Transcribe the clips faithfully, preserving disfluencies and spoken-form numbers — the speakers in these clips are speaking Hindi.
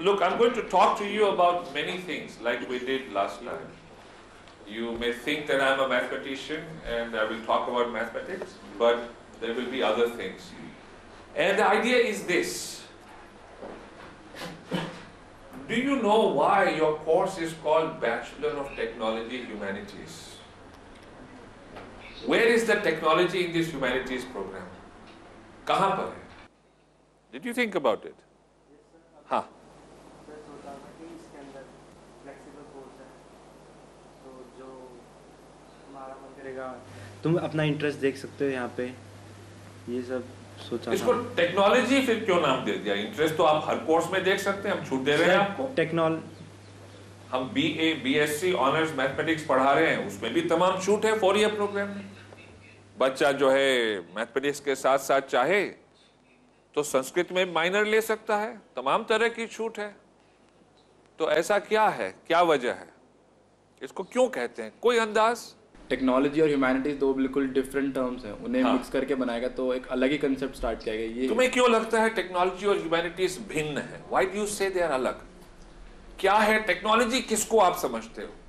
look, I'm going to talk to you about many things like we did last time. You may think that I'm a mathematician and I will talk about mathematics, but there will be other things. And the idea is this. Do you know why your course is called Bachelor of Technology Humanities? Where is the technology in this humanities program? कहाँ पर है? Did you think about it? हाँ. तुम अपना इंटरेस्ट देख सकते हो यहाँ पे, ये सब सोचा। इसको टेक्नोलॉजी फिर क्यों नाम दे दिया? इंटरेस्ट तो आप हर कोर्स में देख सकते हैं, हम छूट दे रहे हैं आपको। टेक्नोल हम B A B S C honours mathematics पढ़ा रहे हैं, उसमें भी तमाम छूट है फोर ईयर प्रोग्राम में। बच्चा जो है मैथमेटिक्स के साथ साथ चाहे तो संस्कृत में माइनर ले सकता है, तमाम तरह की छूट है। तो ऐसा क्या है, क्या वजह है, इसको क्यों कहते हैं, कोई अंदाज? टेक्नोलॉजी और ह्यूमैनिटीज दो बिल्कुल डिफरेंट टर्म्स हैं, उन्हें हाँ। मिक्स करके बनाएगा तो एक अलग ही कंसेप्ट स्टार्ट किया गया। ये तुम्हें क्यों लगता है टेक्नोलॉजी और ह्यूमैनिटीज भिन्न है? व्हाई डू यू से दे आर अलग? क्या है टेक्नोलॉजी, किसको आप समझते हो?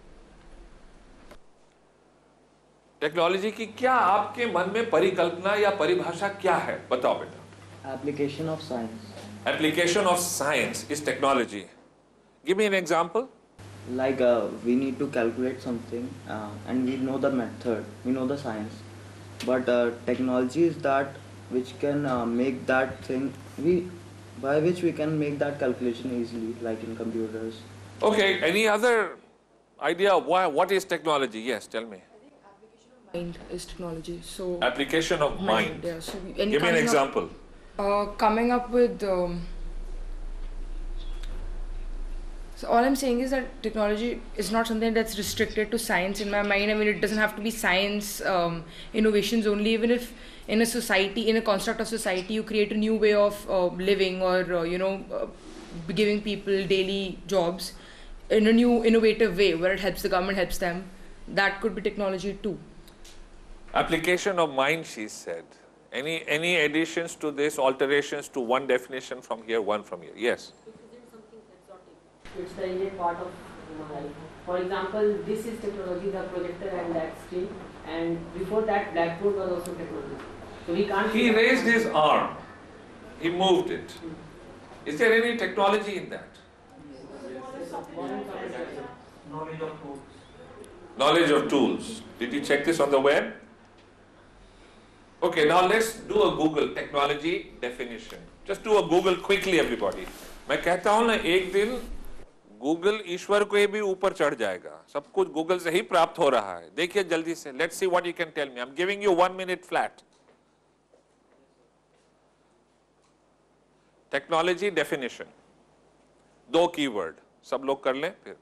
टेक्नोलॉजी की क्या आपके मन में परिकल्पना या परिभाषा क्या है, बताओ बेटा। Application of science. Application of science is technology. Give me an example. Like uh, we need to calculate something uh, and we know the method, we know the science, but uh, technology is that which can uh, make that thing, we by which we can make that calculation easily, like in computers. Okay, any other idea why, what is technology? Yes, tell me. I think application of mind is technology. So Application of mind. mind yeah. So any Give me an kind example. Of, uh, coming up with. Um, So all I'm saying is that technology is not something that's restricted to science in my mind. I mean, it doesn't have to be science um, innovations only. Even if in a society, in a construct of society, you create a new way of uh, living or, uh, you know, uh, giving people daily jobs in a new innovative way where it helps the government, helps them, that could be technology too. Application of mind, she said. Any, any additions to this, alterations to one definition from here, one from here? Yes. It's the innate part of human life. For example, this is technology, the projector and that screen, and before that, blackboard was also technology. So we can't. He raised his arm. He moved it. Hmm. Is there any technology in that? Knowledge of tools. Knowledge of tools. Did you check this on the web? Okay, now let's do a Google technology definition. Just do a Google quickly, everybody. मैं कहता हूँ ना, एक दिन गूगल ईश्वर को भी ऊपर चढ़ जाएगा, सब कुछ गूगल से ही प्राप्त हो रहा है। देखिए जल्दी से, let's see what you can tell me. I am giving you one minute flat. Technology definition, दो कीवर्ड, सब लोग कर लें फिर।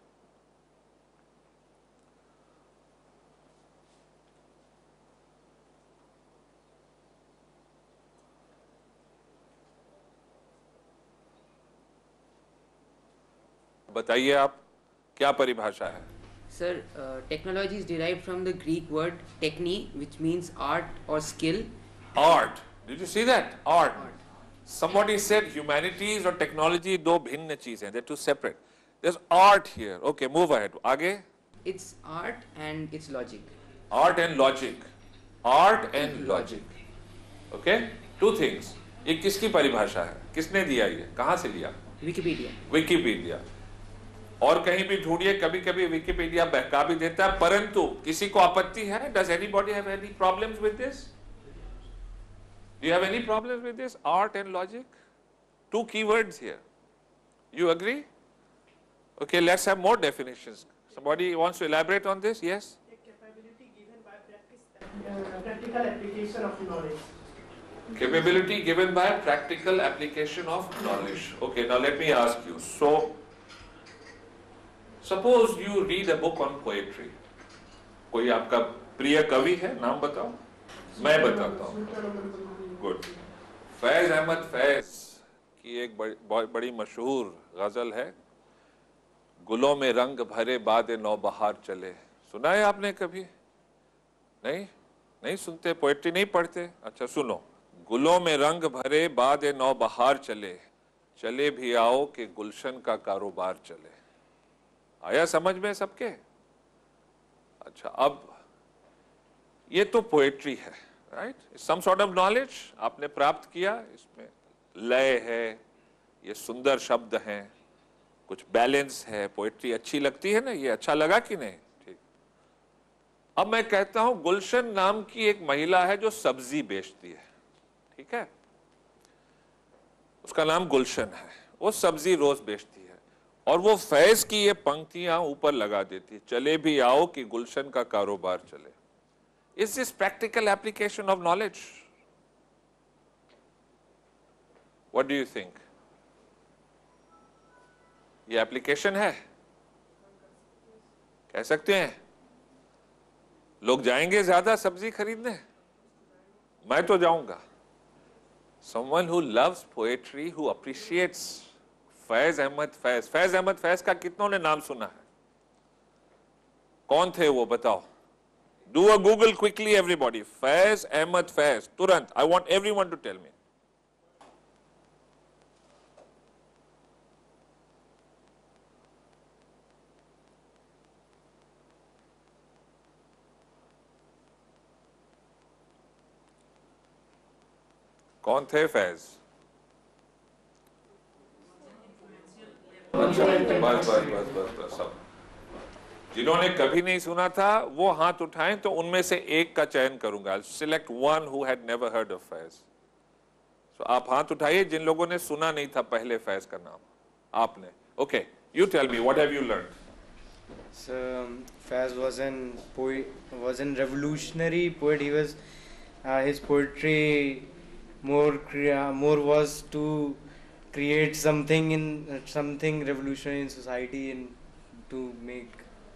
बताइए आप, क्या परिभाषा है? Sir, uh, technology is derived from the Greek word techni, which means art or skill. Art. Did you see that? Art. Art. Somebody said humanities or technology दो भिन्न चीजें हैं. They're two separate. There's art here. Okay, move ahead. आगे. It's art and it's logic. Art and logic. Art and logic. Okay? Two things. ये किसकी परिभाषा है? किसने दिया ये? कहाँ से लिया? Wikipedia. Wikipedia. और कहीं भी ढूंढिए, कभी कभी विकिपीडिया बहका भी देता है, परंतु किसी को आपत्ति है? Does anybody have any problems with this? Do you have any problems with this? Art and logic? Two keywords here. You agree? Okay, let's have more definitions. Somebody wants to elaborate on this? Yes? A capability given by practice, uh, practical application of knowledge. Capability given by practical application of knowledge. Okay, now let me ask you. So, suppose you read a book on poetry. कोई आपका प्रिय कवि है, नाम बताओ। मैं बताता हूँ। गुड। फैज अहमद फैज की एक बड़ी, बड़ी मशहूर गजल है, गुलों में रंग भरे बाद नौ बहार चले। सुना है आपने कभी? नहीं? नहीं सुनते, पोएट्री नहीं पढ़ते? अच्छा सुनो। गुलों में रंग भरे बाद नौ बहार चले, चले भी आओ कि गुलशन का कारोबार चले। आया समझ में सबके? अच्छा, अब ये तो पोएट्री है, right? Some sort of knowledge आपने प्राप्त किया, इसमें लय है, ये सुंदर शब्द हैं, कुछ बैलेंस है, पोएट्री अच्छी लगती है ना, ये अच्छा लगा कि नहीं? ठीक। अब मैं कहता हूं गुलशन नाम की एक महिला है जो सब्जी बेचती है, ठीक है? उसका नाम गुलशन है, वो सब्जी रोज बेचती है और वो फैज की ये पंक्तियां ऊपर लगा देती है, चले भी आओ कि गुलशन का कारोबार चले। Is this practical application of knowledge? What do you think? ये एप्लीकेशन है? कह सकते हैं? लोग जाएंगे ज्यादा सब्जी खरीदने? मैं तो जाऊंगा। Someone who loves poetry, who appreciates Faiz Ahmad Faiz. Faiz Ahmad Faiz का कितनों ने नाम सुना है? कौन थे वो बताओ? Do a Google quickly everybody. Faiz Ahmad Faiz, तुरंत। I want everyone to tell me. कौन थे फैज? अच्छा, बस बस बस बस बस सब जिन्होंने कभी नहीं सुना था वो हाथ उठाएं, तो उनमें से एक का चयन करूंगा। Select one who had never heard of Faiz. So आप हाथ उठाइए जिन लोगों ने सुना नहीं था पहले फैज का नाम। आपने? Okay, you tell me what have you learn? So um, Faz was an poet, was an revolutionary poet. He was uh, his poetry more crea- more was to create something in uh, something revolutionary in society and to make.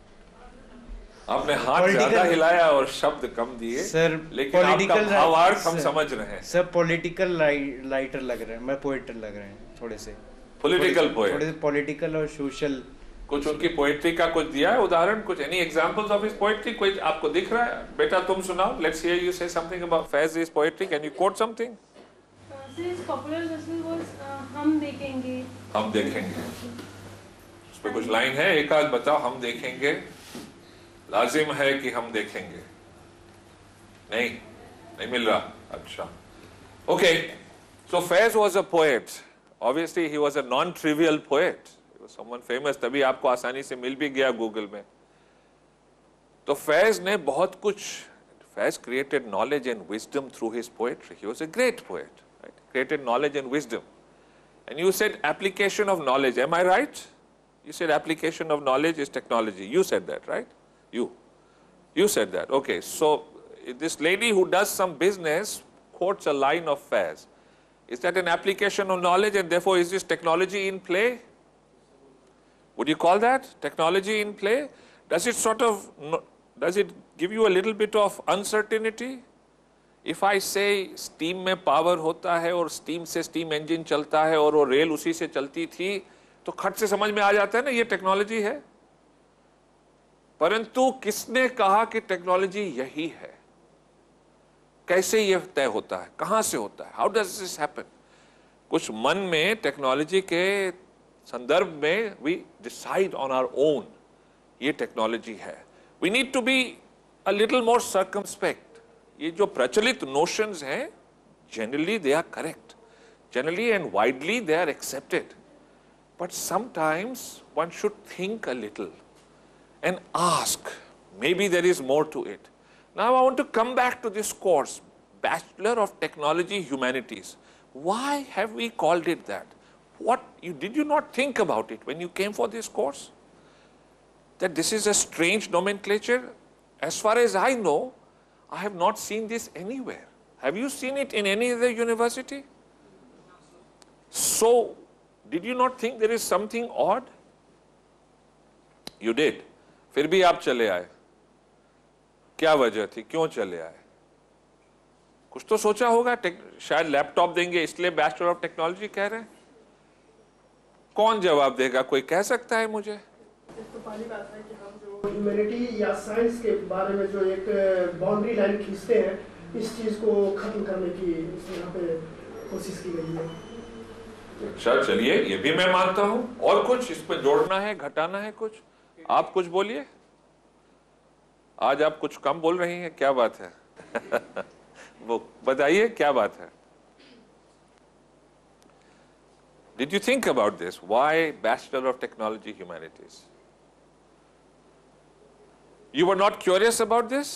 आपने हाथ ज्यादा हिलाया और शब्द कम दिए, सर, लेकिन आपका भावार्थ हम समझ रहे हैं। सर पॉलिटिकल राइटर लग रहे हैं, मैं पोएट लग रहे हैं थोड़े से। पॉलिटिकल पोएट, थोड़े से पॉलिटिकल और सोशल। कुछ उनकी पोएट्री का कुछ दिया है उदाहरण, कुछ any examples of his poetry? कोई आपको दिख रहा है? बेटा तुम सुनाओ, let's hear you say something about Faiz his poetry. Can you quote something? His popular vessel was uh, हम देखेंगे। हम देखेंगे, उस पे कुछ लाइन है? एक आध बताओ। हम देखेंगे, लाजिम है कि हम देखेंगे। नहीं, नहीं मिल रहा। अच्छा, okay. So Faiz was a poet. Obviously he was a non trivial poet, someone famous, तभी आपको आसानी से मिल भी गया गूगल में। तो फैज ने बहुत कुछ, Faiz created knowledge and wisdom through his poetry. He was a great poet, right? Created knowledge and wisdom. And you said application of knowledge, am I right? You said application of knowledge is technology. You said that, right? You. You said that. Okay. So this lady who does some business quotes a line of Faz. Is that an application of knowledge, and therefore is this technology in play? Would you call that technology in play? Does it sort of, does it give you a little bit of uncertainty? If I say steam में power होता है और steam से steam engine चलता है और वो रेल उसी से चलती थी, तो खट से समझ में आ जाता है ना ये टेक्नोलॉजी है। परंतु किसने कहा कि टेक्नोलॉजी यही है? कैसे ये तय होता है? कहां से होता है? How does this happen? कुछ मन में टेक्नोलॉजी के संदर्भ में we decide on our own, ये टेक्नोलॉजी है। We need to be a little more circumspect. ये जो प्रचलित नोशंस हैं, generally they are correct, generally and widely they are accepted, but sometimes one should think a little and ask, maybe there is more to it. Now I want to come back to this course, Bachelor of Technology Humanities. Why have we called it that? What you did you not think about it when you came for this course? That this is a strange nomenclature? As far as I know, I have not seen this anywhere. Have you seen it in any other university? So did you not think there is something odd? You did. फिर भी आप चले आए, क्या वजह थी? क्यों चले आए? कुछ तो सोचा होगा। शायद लैपटॉप देंगे इसलिए बैचलर ऑफ टेक्नोलॉजी कह रहे हैं। कौन जवाब देगा? कोई कह सकता है मुझे? तो पहली बात है कि हम जो ह्यूमैनिटी या साइंस के बारे में जो एक बाउंड्री लाइन खींचते हैं, इस चीज को खत्म करने की यहाँ पे कोशिश की गई है। अच्छा चलिए, ये भी मैं मानता हूं। और कुछ इसमें जोड़ना है, घटाना है कुछ? आप कुछ बोलिए। आज आप कुछ कम बोल रही हैं, क्या बात है? वो बताइए क्या बात है? Did you think about this? Why Bachelor of Technology Humanities? You were not curious about this?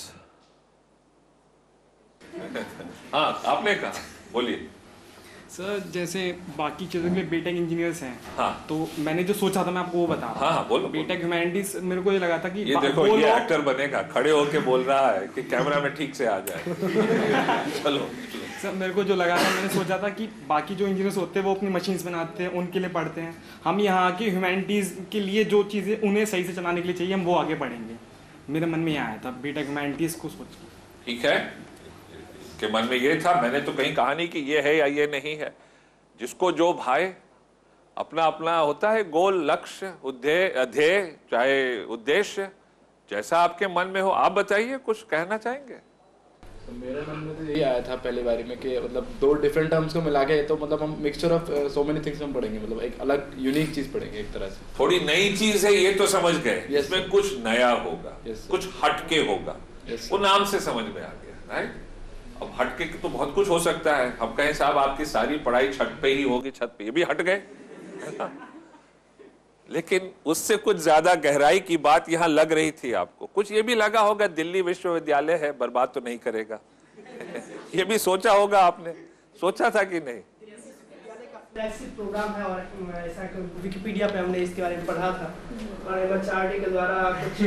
हाँ, आपने कहा, बोलिए। सर जैसे बाकी चीज़ों के लिए बीटेक इंजीनियर्स हैं, हाँ, तो मैंने जो सोचा था मैं आपको वो बता रहा हूँ। हाँ हाँ बोलो। बीटेक ह्यूमैनिटीज मेरे को ये लगा था कि ये देखो, ये एक्टर बनेगा, खड़े होके बोल रहा है कि कैमरा में ठीक से आ जाए। चलो सर, मेरे को जो लगा था, मैंने सोचा था कि बाकी जो इंजीनियर्स होते हैं वो अपनी मशीन्स बनाते हैं, उनके लिए पढ़ते हैं। हम यहाँ आके ह्यूमैनिटीज़ के लिए जो चीज़ें उन्हें सही से चलाने के लिए चाहिए, हम वो आगे पढ़ेंगे। मेरे मन में ये आया था बीटेक ह्यूमैनिटीज़ को सोच के। ठीक है, के मन में ये था, मैंने तो कहीं कहा नहीं कि ये है या ये नहीं है। जिसको जो भाई, अपना अपना होता है गोल, लक्ष्य, ध्येय, चाहे उद्देश्य, जैसा आपके मन में हो। आप बताइए, कुछ कहना चाहेंगे? तो मेरे मन में तो यही आया था पहले बारी में कि मतलब दो डिफरेंट टर्म्स को मिला के तो मतलब हम mixture of so many things हम पढ़ेंगे, मतलब एक अलग यूनिक चीज पढ़ेंगे एक तरह से। थोड़ी नई चीज है ये तो समझ गए, yes, इसमें कुछ नया होगा, yes, कुछ हटके होगा, yes, वो नाम से समझ में आ गया, राइट? अब हटके तो बहुत कुछ हो सकता है। हम कहें साहब आपकी सारी पढ़ाई छत पे ही होगी, छत पे, ये भी हट गए। लेकिन उससे कुछ ज्यादा गहराई की बात यहाँ लग रही थी आपको। कुछ ये भी लगा होगा दिल्ली विश्वविद्यालय है, बर्बाद तो नहीं करेगा। ये भी सोचा होगा आपने, सोचा था कि नहीं? फ्लैगशिप प्रोग्राम है और ऐसा विकिपीडिया पे हमने इसके बारे में पढ़ा था और एम एच आर डी के द्वारा कुछ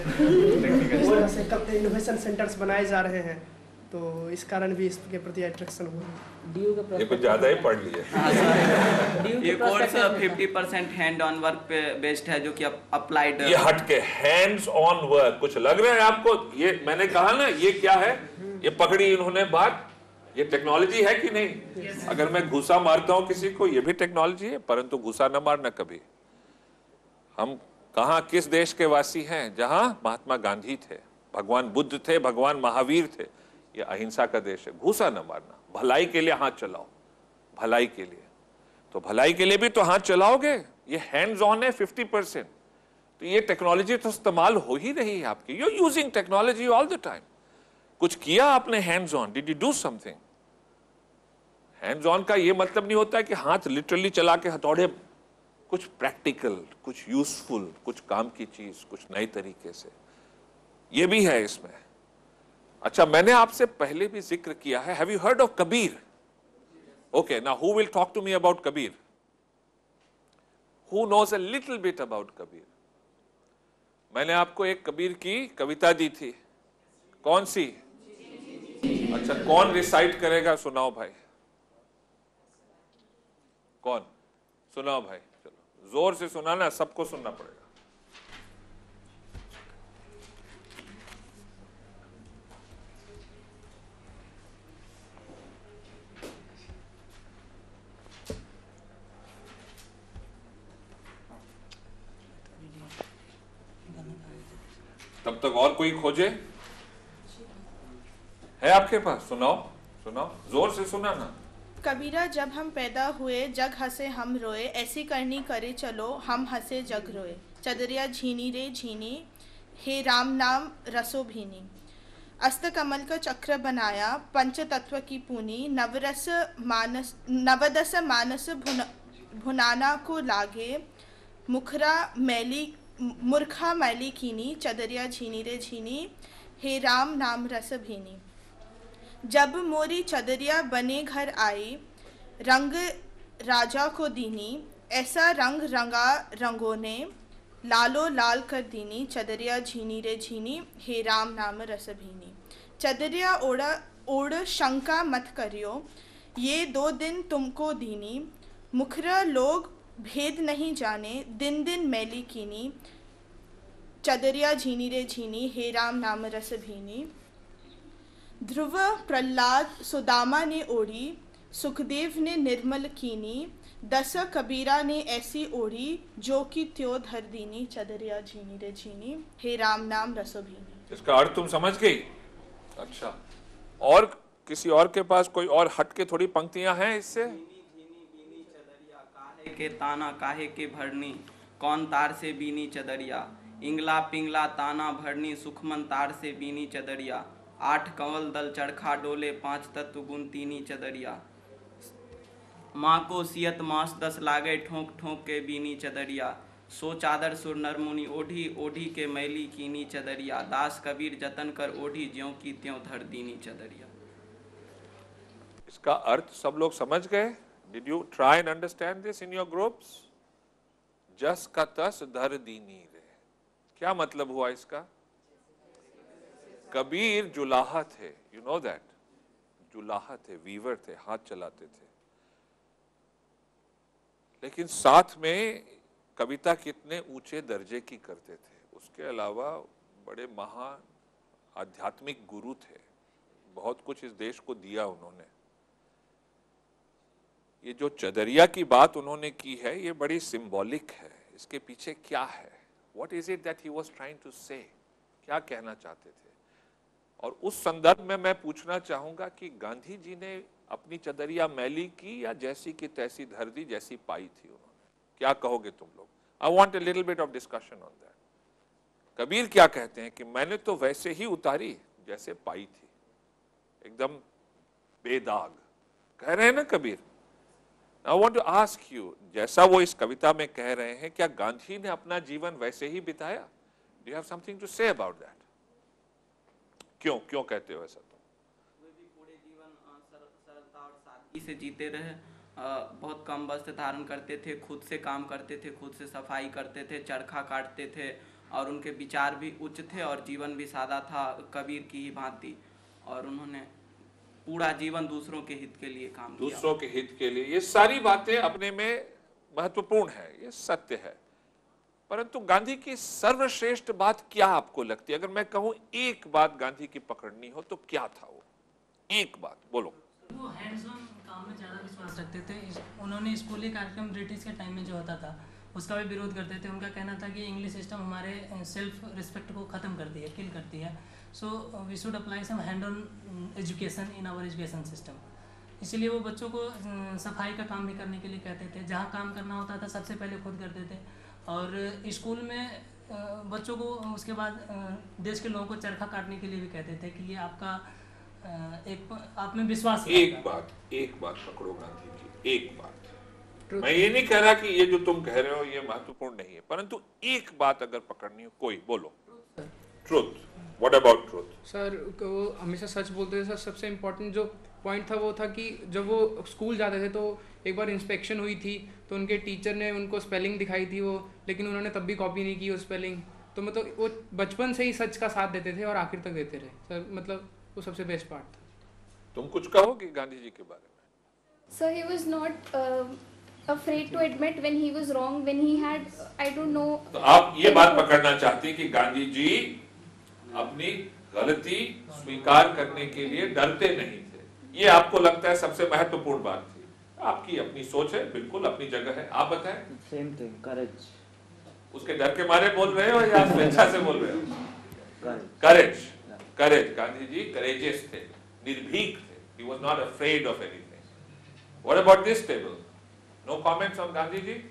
इनोवेशन सेंटर्स बनाए जा रहे हैं, तो इस कारण भी इसके प्रति अट्रैक्शन हुआ। ये कुछ ज्यादा ही पढ़ लिए। ये course fifty percent hand on work पे बेस्ड है, जो कि अप्लाइड। ये हटके हैंड्स ऑन वर्क कुछ लग रहा है आपको? ये मैंने कहा ना, ये क्या है? ये पकड़ी इन्होंने बात, ये टेक्नोलॉजी है कि नहीं? yes, अगर मैं घुसा मारता हूं किसी को, ये भी टेक्नोलॉजी है, परंतु घुसा न मारना कभी। हम कहां, किस देश के वासी हैं? जहां महात्मा गांधी थे, भगवान बुद्ध थे, भगवान महावीर थे। ये अहिंसा का देश है, घूसा न मारना, भलाई के लिए हाथ चलाओ, भलाई के लिए। तो भलाई के लिए भी तो हाथ चलाओगे। ये हैंड्स ऑन है फिफ्टी परसेंट, तो ये टेक्नोलॉजी तो इस्तेमाल हो ही रही है आपकी। You using technology all the time. कुछ किया आपने hands on, did you do something? Hands on का ये मतलब नहीं होता है कि हाथ लिटरली चला के हथौड़े, कुछ प्रैक्टिकल, कुछ यूजफुल, कुछ काम की चीज, कुछ नए तरीके से, ये भी है इसमें। अच्छा, मैंने आपसे पहले भी जिक्र किया है, have you heard of Kabir? Okay, now who will talk to me about Kabir? Who knows a little bit about Kabir? मैंने आपको एक कबीर की कविता दी थी, कौन सी? अच्छा, कौन रिसाइट करेगा? सुनाओ भाई, कौन? सुनाओ भाई, चलो जोर से सुनाना, सबको सुनना पड़ेगा। तब तक और कोई खोजे, है आपके पास? सुनाओ सुनाओ, जोर से सुनाना। कबीरा, जब हम पैदा हुए जग हंसे हम रोए, ऐसी करनी करे चलो हम हंसे जग रोए। चदरिया झीनी रे झीनी, हे राम नाम रसो भीनी। अस्त कमल का चक्र बनाया, पंच तत्व की पूनी। नवरस मानस नवदस मानस भुन, भुनाना को लागे। मुखरा मैली मूर्खा मैली कीनी। चदरिया झीनी रे झीनी, हे राम नाम रस भीनी। जब मोरी चदरिया बने घर आई, रंग राजा को दीनी। ऐसा रंग रंगा रंगों ने, लालो लाल कर दीनी। चदरिया झीनी रे झीनी, हे राम नाम रस भीनी। चदरिया ओढ़ा ओढ़ शंका मत करियो, ये दो दिन तुमको दीनी। मुखरा लोग भेद नहीं जाने, दिन दिन मैली कीनी। चदरिया झीनी रे झीनी, हे राम नाम रस भीनी। ध्रुव प्रहलाद सुदामा ने ओढ़ी, सुखदेव ने निर्मल कीनी। दस कबीरा ने ऐसी ओढ़ी, जो कि त्यो धर दीनी। चदरिया झीनी रे झीनी, हे राम नाम रस भीनी। इसका अर्थ तुम समझ गई? अच्छा, और किसी और के पास कोई और हट के थोड़ी पंक्तियां हैं इससे? काहे के ताना काहे के भरनी, कौन तार से बीनी चदरिया, इंगला पिंगला ताना भरनी, सुखमन तार से बीनी चदरिया, आठ कंवल दल चरखा डोले, पांच तत्व गुण तीनी चदरिया, माँ को सियत मास दस लागे, ठोंक ठोंक के बीनी चदरिया, सो चादर सुर नर मुनि ओढ़ी, ओढ़ी के मैली कीनी चदरिया, दास कबीर जतन कर ओढ़ी, ज्यों की त्यों धर दीनी चदरिया। इसका अर्थ सब लोग समझ गए? Did you try and understand this in your groups? जस का तस धर दीनी रे, क्या मतलब हुआ इसका? कबीर जुलाहा थे, यू नो दैट, जुलाहा थे, वीवर थे, हाथ चलाते थे, लेकिन साथ में कविता कितने ऊंचे दर्जे की करते थे। उसके अलावा बड़े महान आध्यात्मिक गुरु थे, बहुत कुछ इस देश को दिया उन्होंने। ये जो चदरिया की बात उन्होंने की है, ये बड़ी सिंबॉलिक है। इसके पीछे क्या है? What is it that he was trying to say? क्या कहना चाहते थे? और उस संदर्भ में मैं पूछना चाहूंगा कि गांधी जी ने अपनी चदरिया मैली की या जैसी की तैसी धर दी, जैसी पाई थी उन्होंने? क्या कहोगे तुम लोग? I want a little bit of discussion on that. Kabir क्या कहते हैं कि मैंने तो वैसे ही उतारी जैसे पाई थी, एकदम बेदाग, कह रहे हैं ना Kabir. I want to ask you, जैसा वो इस कविता में कह रहे हैं, क्या गांधी ने अपना जीवन वैसे ही बिताया? Do you have something to say about that? क्यों क्यों कहते हो ऐसा? वे भी पूरे जीवन सरलता और सादगी से जीते रहे, बहुत कम वस्त्र धारण करते थे, खुद से काम करते थे, खुद से सफाई करते थे, चरखा काटते थे, और उनके विचार भी उच्च थे और जीवन भी सादा था, कबीर की ही भांति। और उन्होंने पूरा जीवन दूसरों के हित के लिए काम किया। दूसरों के हित के लिए, ये सारी बातें अपने में महत्वपूर्ण है, ये सत्य है। परंतु गांधी की सर्वश्रेष्ठ बात क्या आपको लगती है? अगर मैं कहूं एक बात गांधी की पकड़नी हो तो क्या था वो? एक बात बोलो। वो हैंड्स ऑन काम में ज़्यादा विश्वास रखते थे। उन्होंने स्कूली कार्यक्रम ब्रिटिश के टाइम में जो होता था उसका भी विरोध करते थे। उनका कहना था कि इंग्लिश सिस्टम हमारे सेल्फ रिस्पेक्ट को ख़त्म करती है, किल करती है। So we should apply some hand on education in our education system. इसीलिए वो बच्चों को सफाई का काम भी करने के लिए कहते थे। जहाँ काम करना होता था सबसे पहले खुद करते थे। और स्कूल में बच्चों को उसके बाद देश के लोगों को चरखा काटने के लिए भी कहते थे कि ये आपका एक आप में विश्वास है। एक बात एक बात पकड़ो गांधी जी, एक बात। मैं ये नहीं कह रहा कि ये जो तुम कह रहे हो ये महत्वपूर्ण नहीं है, परंतु एक बात अगर पकड़नी हो, कोई बोलो। Truth. What about truth? Sir वो हमेशा सच बोलते थे सर। सबसे इम्पोर्टेंट जो पॉइंट था वो था कि जब वो स्कूल जाते थे तो एक बार इंस्पेक्शन हुई थी तो उनके टीचर ने उनको स्पेलिंग दिखाई थी वो, लेकिन उन्होंने तब भी कॉपी नहीं की वो स्पेलिंग। तो मतलब वो बचपन से ही सच का साथ देते थे और आखिर तक देते रहे सर। मतलब वो सबसे बेस्ट पार्ट था। तुम कुछ कहोगे गांधी जी के बारे में? Sir he was not afraid to admit when he was wrong, when he had I don't know। तो आप ये बात पकड़ना चाहते हैं कि गांधी जी अपनी गलती स्वीकार करने के लिए डरते नहीं थे, ये आपको लगता है सबसे महत्वपूर्ण बात थी। आपकी अपनी सोच है, बिल्कुल अपनी जगह है। आप बताएं। Same thing, courage. उसके डर के मारे बोल रहे हो या स्वेच्छा से बोल रहे हो? करेज। करेज। गांधी जी करेजियस थे, निर्भीक थे। He was not afraid of anything. What about this table? No comments on Gandhi ji?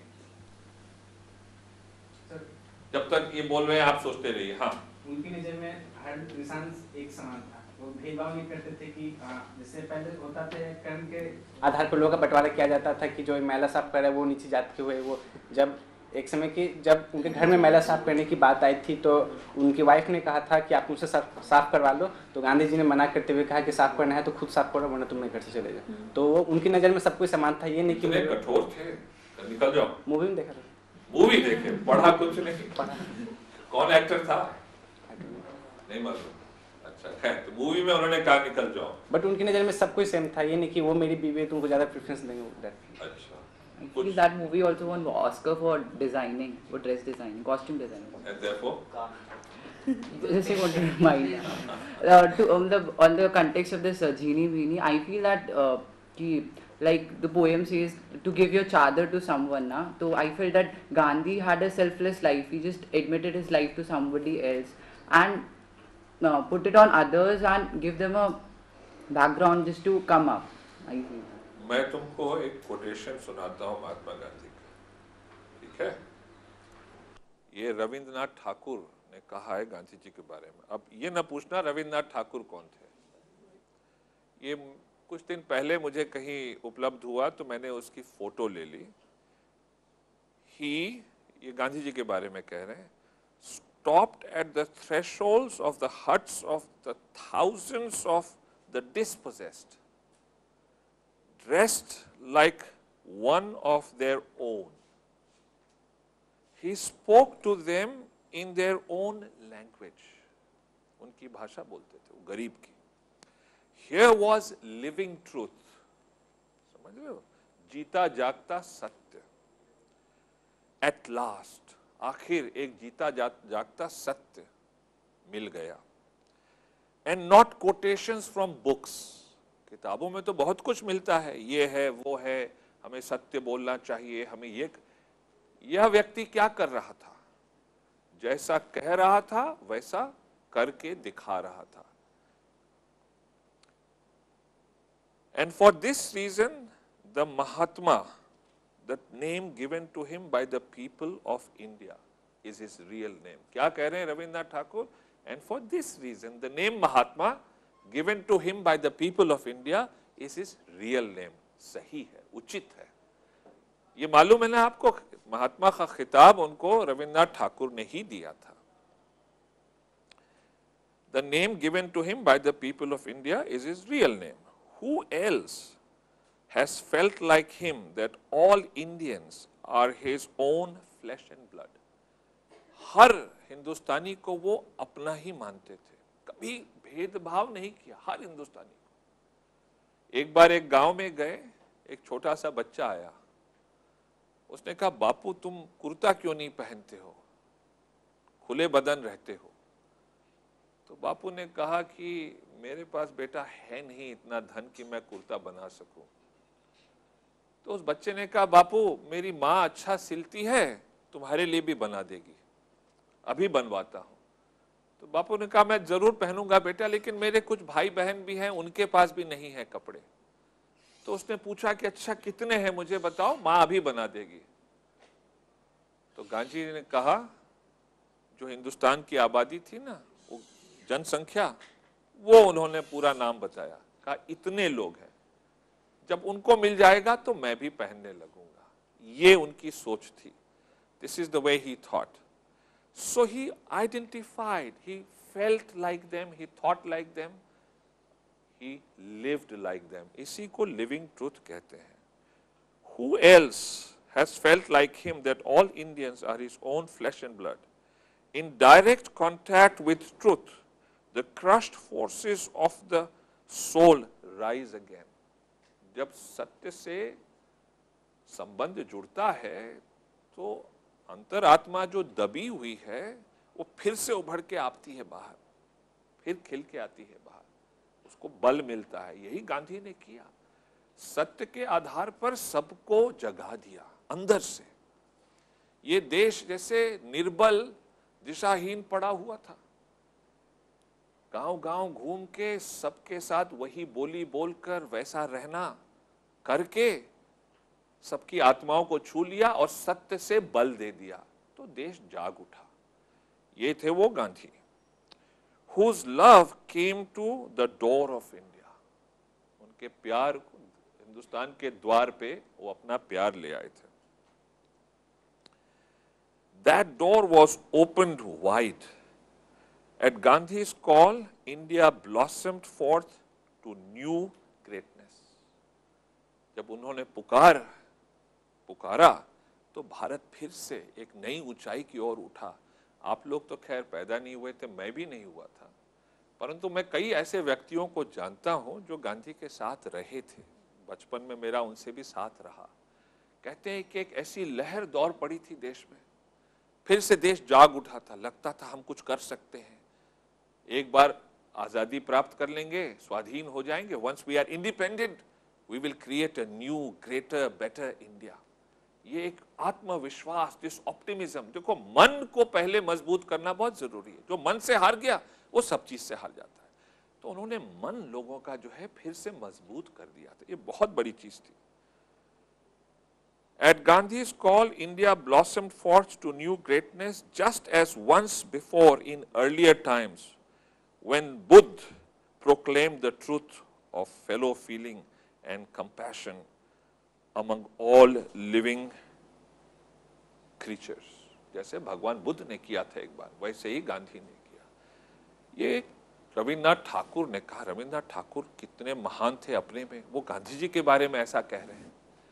जब तक ये बोल रहे हैं आप सोचते रहिए। हाँ, उनकी नजर में हर इंसान एक समान था। वो भेदभाव नहीं करते थे कि जैसे पहले होता था कर्म के आधार पर लोगों का बंटवारा किया जाता था कि जो महिला साफ कर रहा है वो नीची जात के हुए। वो जब एक समय की जब उनके घर में महिला साफ करने की बात आई थी तो उनकी वाइफ ने कहा था कि आप मुझसे साफ साफ करवा लो, तो गांधी जी ने मना करते हुए कहा कि साफ करना है तो खुद साफ करो वरना तुम घर से चले जाओ। तो वो उनकी नज़र में सब कुछ समान था, ये नहीं कि कठोर थे। निकल जाओ। मूवी में देखा था। मूवी देखे, पढ़ा कुछ नहीं। पढ़ा। कौन एक्टर था? नहीं मालूम। अच्छा खैर, तो मूवी में उन्होंने कहा निकल जाओ। बट उनकी नज़र में सब कुछ सेम था, ये नहीं कि वो मेरी बीवी है तुमको ज़्यादा प्रेफरेंस देंगे। अच्छा। I feel that movie also won Oscar for designing, for dress designing, costume designing. And therefore, just I want to remind uh, to on the on the context of this uh, Jeeni Veeni, I feel that uh, ki, like the poem says to give your chadar to someone, na. So I felt that Gandhi had a selfless life. He just admitted his life to somebody else and uh, put it on others and give them a background just to come up. I feel. मैं तुमको एक कोटेशन सुनाता हूँ महात्मा गांधी का। ठीक है, ये रविंद्रनाथ ठाकुर ने कहा है गांधी जी के बारे में। अब ये ना पूछना रविंद्रनाथ ठाकुर कौन थे, ये कुछ दिन पहले मुझे कहीं उपलब्ध हुआ तो मैंने उसकी फोटो ले ली। ही, ये गांधी जी के बारे में कह रहे हैं, stopped at the thresholds of the huts of the thousands of the dispossessed, dressed like one of their own. He spoke to them in their own language. उनकी भाषा बोलते थे वो, गरीब की। Here was living truth. समझ रहे हो, जीता जागता सत्य। At last, आखिर एक जीता जागता सत्य मिल गया। And not quotations from books. किताबों में तो बहुत कुछ मिलता है, ये है वो है, हमें सत्य बोलना चाहिए, हमें ये। यह व्यक्ति क्या कर रहा था, जैसा कह रहा था वैसा करके दिखा रहा था। And for this reason, the Mahatma, the name given to him by the people of India, is his real name. क्या कह रहे हैं Rabindranath Thakur? And for this reason, the name Mahatma given to him by the people of India is his real name. सही है, उचित है। ये मालूम है ना आपको, महात्मा का खिताब उनको रविंद्रनाथ ठाकुर ने ही दिया था। The name given to him by the people of India is his real name. Who else has felt like him that all Indians are his own flesh and blood? हर हिंदुस्तानी को वो अपना ही मानते थे, कभी भेदभाव नहीं किया हर हिंदुस्तानी को। एक बार एक गांव में गए, एक छोटा सा बच्चा आया, उसने कहा बापू तुम कुर्ता क्यों नहीं पहनते हो, खुले बदन रहते हो। तो बापू ने कहा कि मेरे पास बेटा है नहीं इतना धन कि मैं कुर्ता बना सकूं। तो उस बच्चे ने कहा बापू मेरी माँ अच्छा सिलती है, तुम्हारे लिए भी बना देगी, अभी बनवाता हूं। तो बापू ने कहा मैं जरूर पहनूंगा बेटा, लेकिन मेरे कुछ भाई बहन भी हैं, उनके पास भी नहीं है कपड़े। तो उसने पूछा कि अच्छा कितने हैं मुझे बताओ, माँ अभी बना देगी। तो गांधी जी ने कहा, जो हिंदुस्तान की आबादी थी ना, वो जनसंख्या, वो उन्होंने पूरा नाम बताया, कहा इतने लोग हैं, जब उनको मिल जाएगा तो मैं भी पहनने लगूंगा। ये उनकी सोच थी। This is the way he thought. So he identified, he felt like them, he thought like them, he lived like them. इसी को living truth कहते हैं। Who else has felt like him that all Indians are his own flesh and blood? In direct contact with truth, the crushed forces of the soul rise again. जब सत्य से संबंध जुड़ता है तो अंतरात्मा जो दबी हुई है वो फिर से उभर के आती है बाहर, फिर खिल के आती है बाहर, उसको बल मिलता है। यही गांधी ने किया, सत्य के आधार पर सबको जगा दिया अंदर से। ये देश जैसे निर्बल दिशाहीन पड़ा हुआ था, गांव गांव घूम के सबके साथ वही बोली बोलकर वैसा रहना करके सबकी आत्माओं को छू लिया और सत्य से बल दे दिया, तो देश जाग उठा। ये थे वो Gandhi. Whose love came to the door of India. उनके प्यार को हिंदुस्तान के द्वार पे वो अपना प्यार ले आए थे। That door was opened wide. At Gandhi's call, India blossomed forth to new greatness. जब उन्होंने पुकार पुकारा तो भारत फिर से एक नई ऊंचाई की ओर उठा। आप लोग तो खैर पैदा नहीं हुए थे, मैं भी नहीं हुआ था, परंतु मैं कई ऐसे व्यक्तियों को जानता हूं जो गांधी के साथ रहे थे, बचपन में मेरा उनसे भी साथ रहा। कहते हैं कि एक ऐसी लहर दौड़ पड़ी थी देश में, फिर से देश जाग उठा था, लगता था हम कुछ कर सकते हैं, एक बार आज़ादी प्राप्त कर लेंगे, स्वाधीन हो जाएंगे, once we are independent we will create a new greater better India. ये एक आत्मविश्वास, दिस ऑप्टिमिज्म। देखो मन को पहले मजबूत करना बहुत जरूरी है, जो मन से हार गया वो सब चीज से हार जाता है। तो उन्होंने मन लोगों का जो है फिर से मजबूत कर दिया था, ये बहुत बड़ी चीज थी। At Gandhi's call, India blossomed forth to new greatness, just as once before in earlier times, when Buddha proclaimed the truth of fellow feeling and compassion among all living creatures. जैसे भगवान बुद्ध ने किया था एक बार, वैसे ही गांधी ने किया। ये रविन्द्रनाथ ठाकुर ने कहा। रविन्द्रनाथ ठाकुर कितने महान थे अपने में, वो गांधी जी के बारे में ऐसा कह रहे हैं।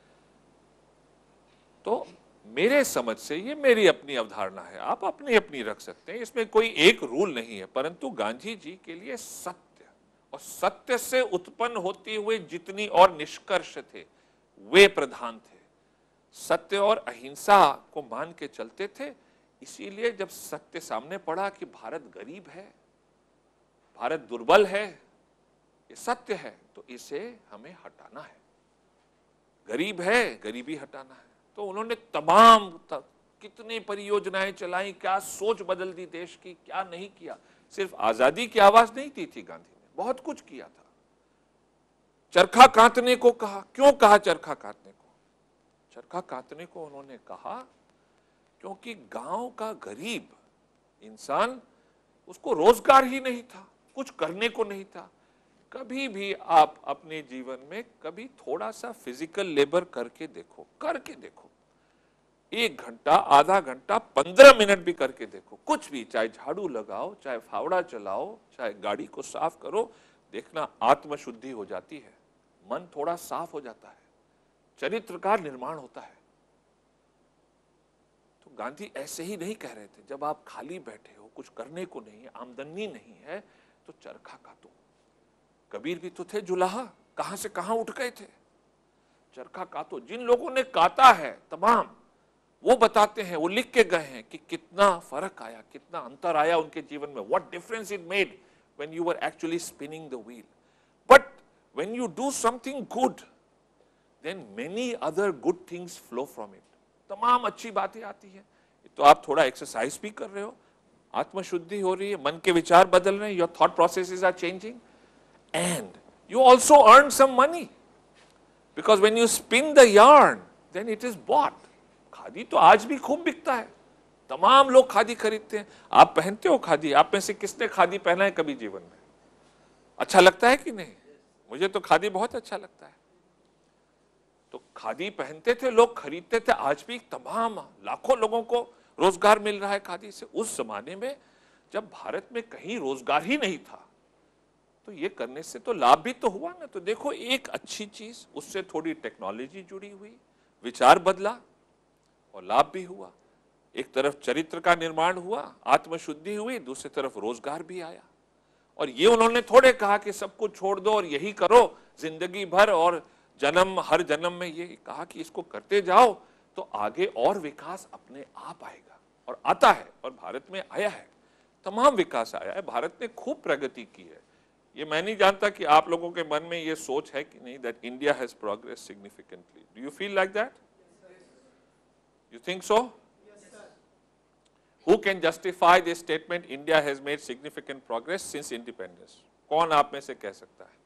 तो मेरे समझ से, ये मेरी अपनी अवधारणा है, आप अपनी अपनी रख सकते हैं, इसमें कोई एक रूल नहीं है, परंतु गांधी जी के लिए सत्य और सत्य से उत्पन्न होते हुए जितनी और निष्कर्ष थे वे प्रधान थे। सत्य और अहिंसा को मान के चलते थे। इसीलिए जब सत्य सामने पड़ा कि भारत गरीब है, भारत दुर्बल है, ये सत्य है, तो इसे हमें हटाना है। गरीब है, गरीबी हटाना है। तो उन्होंने तमाम तक कितनी परियोजनाएं चलाई, क्या सोच बदल दी देश की, क्या नहीं किया। सिर्फ आजादी की आवाज नहीं दी थी गांधी ने, बहुत कुछ किया था। चरखा काटने को कहा। क्यों कहा चरखा काटने को? चरखा काटने को उन्होंने कहा क्योंकि गांव का गरीब इंसान, उसको रोजगार ही नहीं था, कुछ करने को नहीं था। कभी भी आप अपने जीवन में कभी थोड़ा सा फिजिकल लेबर करके देखो, करके देखो, एक घंटा, आधा घंटा, पंद्रह मिनट भी करके देखो, कुछ भी, चाहे झाड़ू लगाओ, चाहे फावड़ा चलाओ, चाहे गाड़ी को साफ करो, देखना आत्मशुद्धि हो जाती है, मन थोड़ा साफ हो जाता है, चरित्र का निर्माण होता है। तो गांधी ऐसे ही नहीं कह रहे थे, जब आप खाली बैठे हो, कुछ करने को नहीं है, आमदनी नहीं है, तो चरखा काटो। कबीर भी तो थे जुलाहा, कहां से कहां उठ गए थे। चरखा काटो। जिन लोगों ने काटा है तमाम, वो बताते हैं, वो लिख के गए हैं कि कितना फर्क आया, कितना अंतर आया उनके जीवन में, what difference it made when you were actually spinning the wheel. But when you do something good, then many other good things flow from it. तमाम अच्छी बातें आती हैं। तो आप थोड़ा एक्सरसाइज भी कर रहे हो, आत्मशुद्धि हो रही है, मन के विचार बदल रहे हैं, your thought processes are changing, and you also earn some money, because when you spin the yarn then it is bought. Khadi तो आज भी खूब बिकता है, तमाम लोग खादी खरीदते हैं। आप पहनते हो खादी? आप में से किसने खादी पहना है कभी जीवन में? अच्छा लगता है कि नहीं? मुझे तो खादी बहुत अच्छा लगता है। तो खादी पहनते थे लोग, खरीदते थे, आज भी तमाम लाखों लोगों को रोजगार मिल रहा है खादी से। उस जमाने में जब भारत में कहीं रोजगार ही नहीं था, तो ये करने से तो लाभ भी तो हुआ ना। तो देखो, एक अच्छी चीज, उससे थोड़ी टेक्नोलॉजी जुड़ी हुई, विचार बदला और लाभ भी हुआ। एक तरफ चरित्र का निर्माण हुआ, आत्मशुद्धि हुई, दूसरी तरफ रोजगार भी आया। और ये उन्होंने थोड़े कहा कि सब कुछ छोड़ दो और यही करो जिंदगी भर, और जन्म हर जन्म में ये कहा कि इसको करते जाओ तो आगे और विकास अपने आप आएगा, और आता है, और भारत में आया है, तमाम विकास आया है, भारत ने खूब प्रगति की है। ये मैं नहीं जानता कि आप लोगों के मन में ये सोच है कि नहीं, that India has progress significantly. Do you feel like that? You think so? Who can justify this statement, India has made significant progress since independence? कौन आप में से कह सकता है?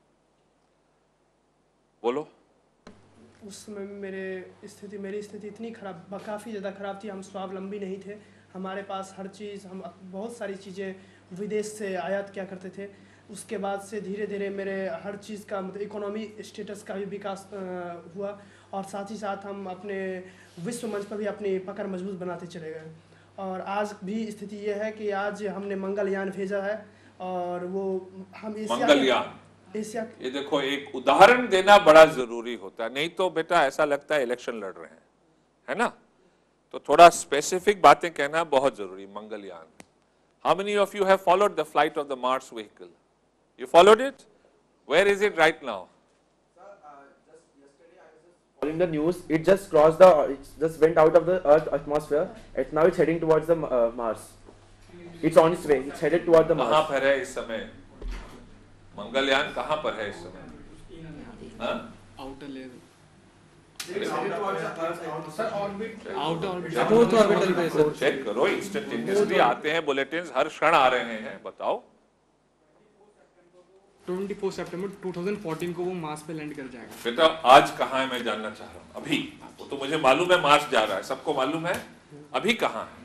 बोलो। उस समय मेरे स्थिति मेरी स्थिति इतनी खराब, काफ़ी ज़्यादा खराब थी। हम स्वावलंबी नहीं थे, हमारे पास हर चीज़, हम बहुत सारी चीज़ें विदेश से आयात किया करते थे। उसके बाद से धीरे धीरे मेरे हर चीज़ का, मतलब इकोनॉमी स्टेटस का भी विकास हुआ, और साथ ही साथ हम अपने विश्व मंच पर भी अपनी पकड़ मजबूत बनाते चले गए। और आज भी स्थिति ये है कि आज हमने मंगलयान भेजा है, और वो हम मंगलयान, एशिया, ये देखो, एक उदाहरण देना बड़ा जरूरी होता है, नहीं तो बेटा ऐसा लगता है इलेक्शन लड़ रहे हैं, है ना? तो थोड़ा स्पेसिफिक बातें कहना बहुत जरूरी। Mangalyaan, how many of you have followed the flight of the Mars vehicle? You followed it? Where is it right now? Following the news, it just crossed the, it just went out of the Earth atmosphere, and now it's heading towards the uh, Mars. It's on its way. It's headed towards the Mars. कहाँ पर है इस समय? मंगलयान कहाँ पर है इस समय? हाँ? आउटर लेवल, आउट ऑर्बिटल पे चेक करो, इंस्टेंटेनियसली आते हैं बुलेटिन्स, हर क्षण आ रहे हैं, बताओ। चौबीस सितंबर दो हज़ार चौदह को वो मार्स पे लैंड कर जाएगा। बेटा आज कहाँ है मैं जानना चाह रहा हूँ। अभी वो तो मुझे मालूम है मार्स जा रहा है, सबको मालूम है, अभी कहाँ है?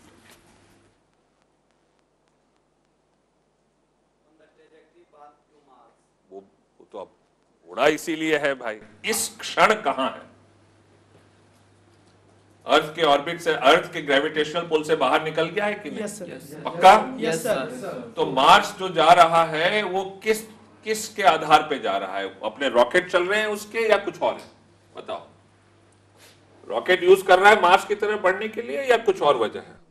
वो, वो तो अब उड़ा इसीलिए है भाई। इस क्षण कहाँ है? अर्थ के ऑर्बिट से, अर्थ के ग्रेविटेशनल पुल से बाहर निकल गया है कि नहीं? yes, sir. पक्का? yes, sir. तो मार्स जो जा रहा है वो किस किस के आधार पे जा रहा है? अपने रॉकेट चल रहे हैं उसके या कुछ और है? बताओ। रॉकेट यूज कर रहा है मार्स की तरफ बढ़ने के लिए या कुछ और वजह है?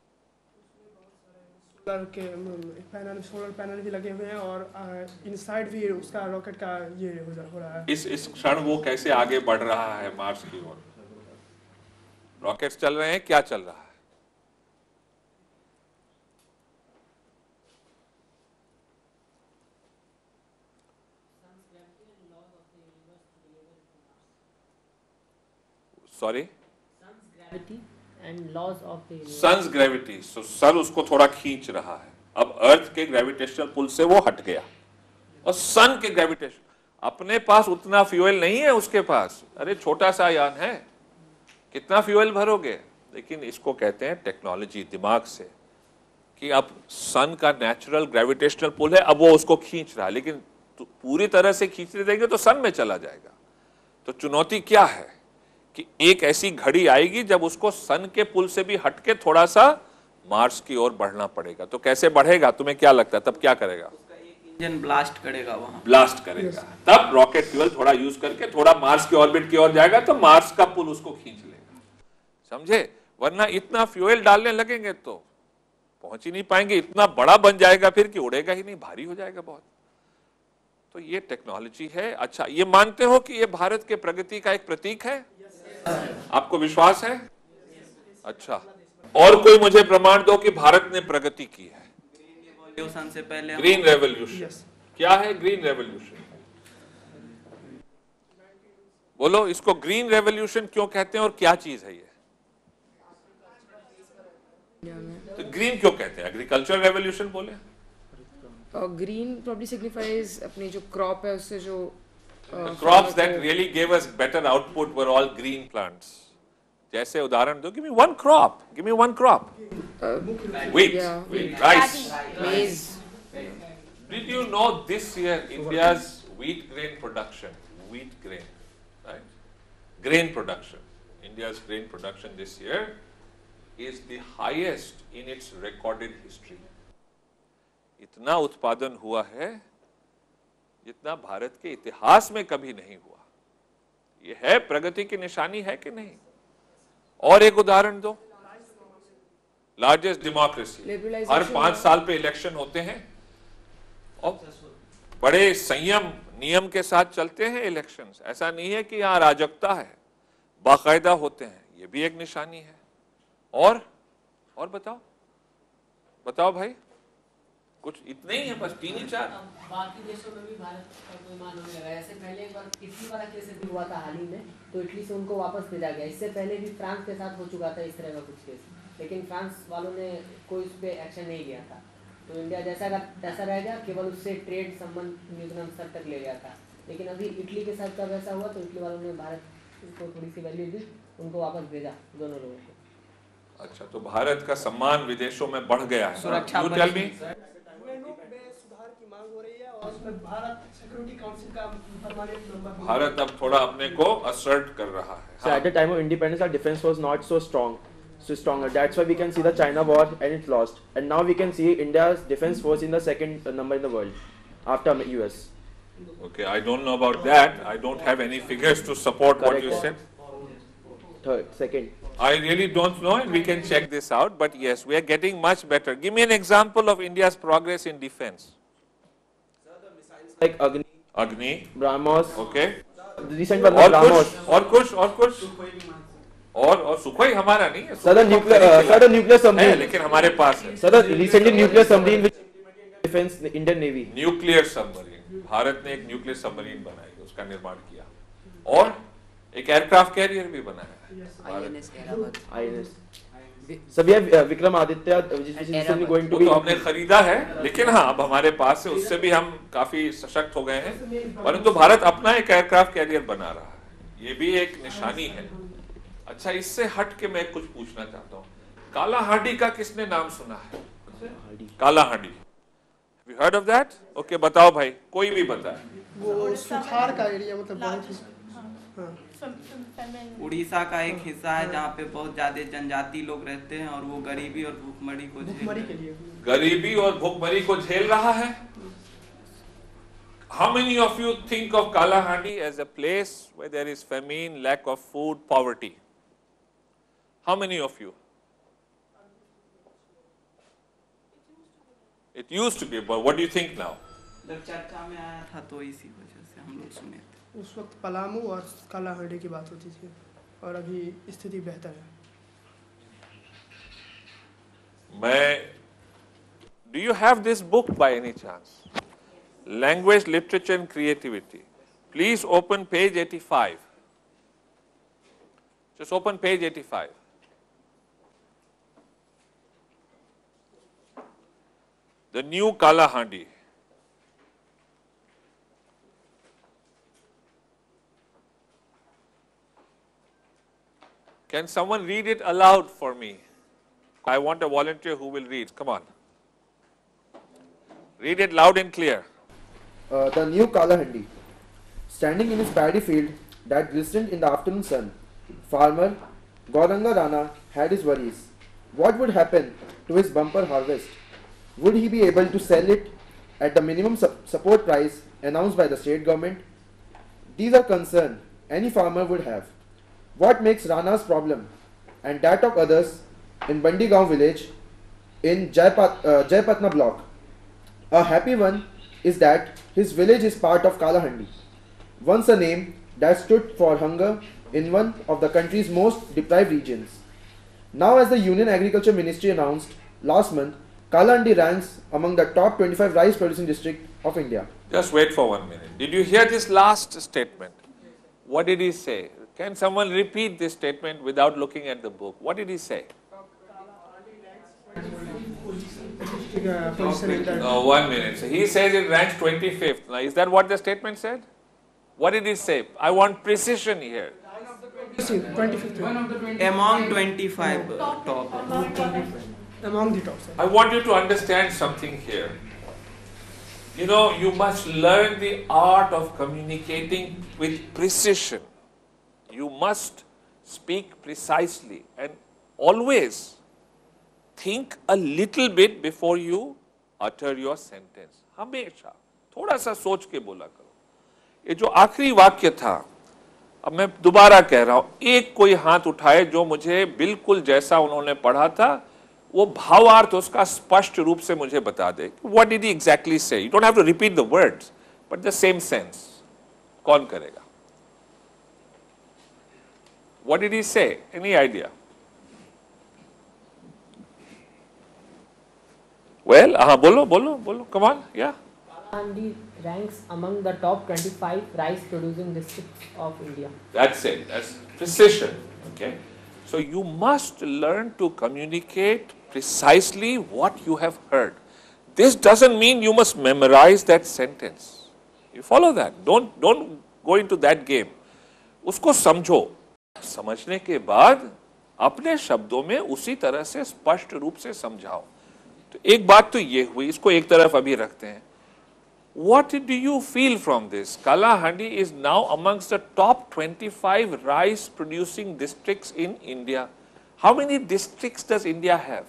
सोलर के पैनल सोलर पैनल भी लगे हुए हैं और इनसाइड भी उसका रॉकेट का ये हो रहा है। इस इस क्षण वो कैसे आगे बढ़ रहा है मार्स की ओर? रॉकेट्स चल रहे हैं, क्या चल रहा है? Sorry, and laws of the universe. Sun's gravity, so sun उसको थोड़ा खींच रहा है। अब अर्थ के ग्रेविटेशनल पुल से वो हट गया और सन के ग्रेविटेशन, अपने पास उतना फ्यूल नहीं है उसके पास। अरे छोटा सा यान है, कितना फ्यूल भरोगे? लेकिन इसको कहते हैं टेक्नोलॉजी, दिमाग से, कि अब सन का नेचुरल ग्रेविटेशनल पुल है, अब वो उसको खींच रहा है, लेकिन तो पूरी तरह से खींचने देंगे तो सन में चला जाएगा। तो चुनौती क्या है कि एक ऐसी घड़ी आएगी जब उसको सन के पुल से भी हटके थोड़ा सा मार्स की ओर बढ़ना पड़ेगा। तो कैसे बढ़ेगा, तुम्हें क्या लगता है? तब क्या करेगा? इंजन ब्लास्ट करेगा, वहां ब्लास्ट करेगा। तब रॉकेट फ्यूल थोड़ा यूज करके थोड़ा मार्स की ऑर्बिट की ओर जाएगा तो मार्स का पुल उसको खींच लेगा। समझे? वरना इतना फ्यूल डालने लगेंगे तो पहुंच ही नहीं पाएंगे। इतना बड़ा बन जाएगा फिर कि उड़ेगा ही नहीं, भारी हो जाएगा बहुत। तो ये टेक्नोलॉजी है। अच्छा, ये मानते हो कि ये भारत के प्रगति का एक प्रतीक है? आपको विश्वास है? अच्छा, और कोई मुझे प्रमाण दो कि भारत ने प्रगति की है। रेवोल्यूशन से पहले ग्रीन रेवोल्यूशन क्या है? ग्रीन रेवोल्यूशन बोलो, इसको ग्रीन रेवोल्यूशन क्यों कहते हैं और क्या चीज है ये? तो ग्रीन क्यों कहते हैं? एग्रीकल्चर रेवोल्यूशन बोले। ग्रीन probably signifies अपनी जो क्रॉप है उससे जो The crops that really gave us better output were all green plants. जैसे उदाहरण दो, give me one crop, give me one crop. uh, wheat, yeah. wheat, rice. Maize. Did you know this year India's wheat grain production, wheat grain, right? Grain production, India's grain production this year is the highest in its recorded history. इतना उत्पादन हुआ है जितना भारत के इतिहास में कभी नहीं हुआ। यह है प्रगति की निशानी है कि नहीं? और एक उदाहरण दो। लार्जेस्ट डेमोक्रेसी, हर पांच साल पे इलेक्शन होते हैं और बड़े संयम नियम के साथ चलते हैं इलेक्शंस। ऐसा नहीं है कि यहाँ अराजकता है, बाकायदा होते हैं, ये भी एक निशानी है। और और बताओ बताओ भाई, कुछ इतने ही है, बस तीन ही चार। बाकी देशों में भी भारत का कोई मान होने लगा। ऐसे पहले एक बार इटली वाला केस भी हुआ था हाल ही में, तो इटली से उनको वापस भेजा गया। इससे पहले भी फ्रांस के साथ हो चुका था इस तरह का कुछ केस, लेकिन फ्रांस वालों ने कोई उस पर एक्शन नहीं लिया था। तो इंडिया जैसा का तैसा रह गया, केवल उससे ट्रेड संबंध न्यूनतम स्तर तक ले गया था। लेकिन अभी इटली के साथ कब ऐसा हुआ तो इटली वालों ने भारत को थोड़ी सी वैल्यू दी, उनको वापस भेजा दोनों लोगों को। अच्छा, तो भारत का सम्मान विदेशों में बढ़ गया है। सुरक्षा You tell me? भारत अब थोड़ा अपने को असर्ट कर रहा है। So at the time of independence, our defense was not so strong, so stronger. That's why we can see the China war and it lost. And now we can see India's defense force in the second number in the world, after U S. Okay, I don't know about that. I don't have any figures to support Correct. what you said. Third, second. I really don't know, and we can check this out. But yes, we are getting much better. Give me an example of India's progress in defense. Like Agni, Agni, BrahMos. Okay. The recent one was और BrahMos. कुछ और कुछ और कुछ और और सुखोई हमारा नहीं है। Sir, the nuclear, uh, sir, the nuclear है, submarine. लेकिन हमारे पास है। Sir, the recently nuclear submarine which defense Indian Navy. Nuclear submarine, Bharat ने एक न्यूक्लियर सबमरीन बनाई, उसका निर्माण किया, और एक एयरक्राफ्ट कैरियर भी बनाया है। I N S So we have uh, Vikramaditya, which is recently going to वो be. तो हमने खरीदा है, लेकिन हाँ अब हमारे पास है, उससे भी हम काफी सशक्त हो गए हैं, परंतु भारत अपना एक एयरक्राफ्ट कैरियर बना रहा है, ये भी एक निशानी है। अच्छा, इससे हट के मैं कुछ पूछना चाहता हूँ, काला हांडी का किसने नाम सुना है? काला हांडी, Have you heard of that? Okay, बताओ भाई, कोई भी बताए। वो सुखाड़ का एरिया, मतलब बहुत ही उड़ीसा का एक हिस्सा है जहाँ पे बहुत ज्यादा जनजाति लोग रहते हैं और वो गरीबी और भूखमरी को झेल गरीबी और भूखमरी को झेल रहा है। How many of you think of Kalahandi as a place where there is famine, lack of food, poverty? How many of you? It used to be, but what do you think now? जब चर्चा में आया था तो इसी वजह से हम लोग सुने थे। उस वक्त पलामू और कालाहांडी की बात होती थी और अभी स्थिति बेहतर है। मैं, do you have this book by any chance? Language, Literature and Creativity. Please open page eighty-five. Just open page eighty-five. The new Kalahandi. Can someone read it aloud for me? I want a volunteer who will read. Come on. Read it loud and clear. Uh, the new Kalahandi. Standing in his paddy field that glistened in the afternoon sun, farmer Gauranga Rana had his worries. What would happen to his bumper harvest? Would he be able to sell it at the minimum su support price announced by the state government? These are concerns any farmer would have. What makes Rana's problem and that of others in Bandigaon village in Jaipat, uh, Jaipatna block a happy one is that his village is part of Kalahandi, once a name that stood for hunger in one of the country's most deprived regions. Now, as the Union Agriculture Ministry announced last month, Kalahandi ranks among the top twenty-five rice producing districts of India. Just wait for one minute. Did you hear this last statement? What did he say? Can someone repeat this statement without looking at the book? What did he say? No, one minute. So he says it ranks twenty-fifth. Now, is that what the statement said? What did he say? I want precision here. Among twenty-five uh, top. Among the top. I want you to understand something here. You know, you must learn the art of communicating with precision. You must speak precisely and always think a little bit before you utter your sentence. हमेशा थोड़ा सा सोच के बोला करो. ये जो आखिरी वाक्य था, अब मैं दोबारा कह रहा हूं, एक कोई हाथ उठाए जो मुझे बिल्कुल जैसा उन्होंने पढ़ा था वो भावार्थ उसका स्पष्ट रूप से मुझे बता दे. What did he exactly say? You don't have to repeat the words, but the same sense. कौन करेगा? What did he say? Any idea? Well, हाँ बोलो बोलो बोलो. Come on, yeah. Kalahandi ranks among the top twenty-five rice producing districts of India. That's it. That's precision. Okay. So you must learn to communicate precisely what you have heard. This doesn't mean you must memorize that sentence. You follow that. Don't don't go into that game. उसको समझो. समझने के बाद अपने शब्दों में उसी तरह से स्पष्ट रूप से समझाओ. तो एक बात तो ये हुई, इसको एक तरफ अभी रखते हैं. What do you feel from this? Kalahandi is now amongst the top twenty-five rice producing districts in India. How many districts does India have?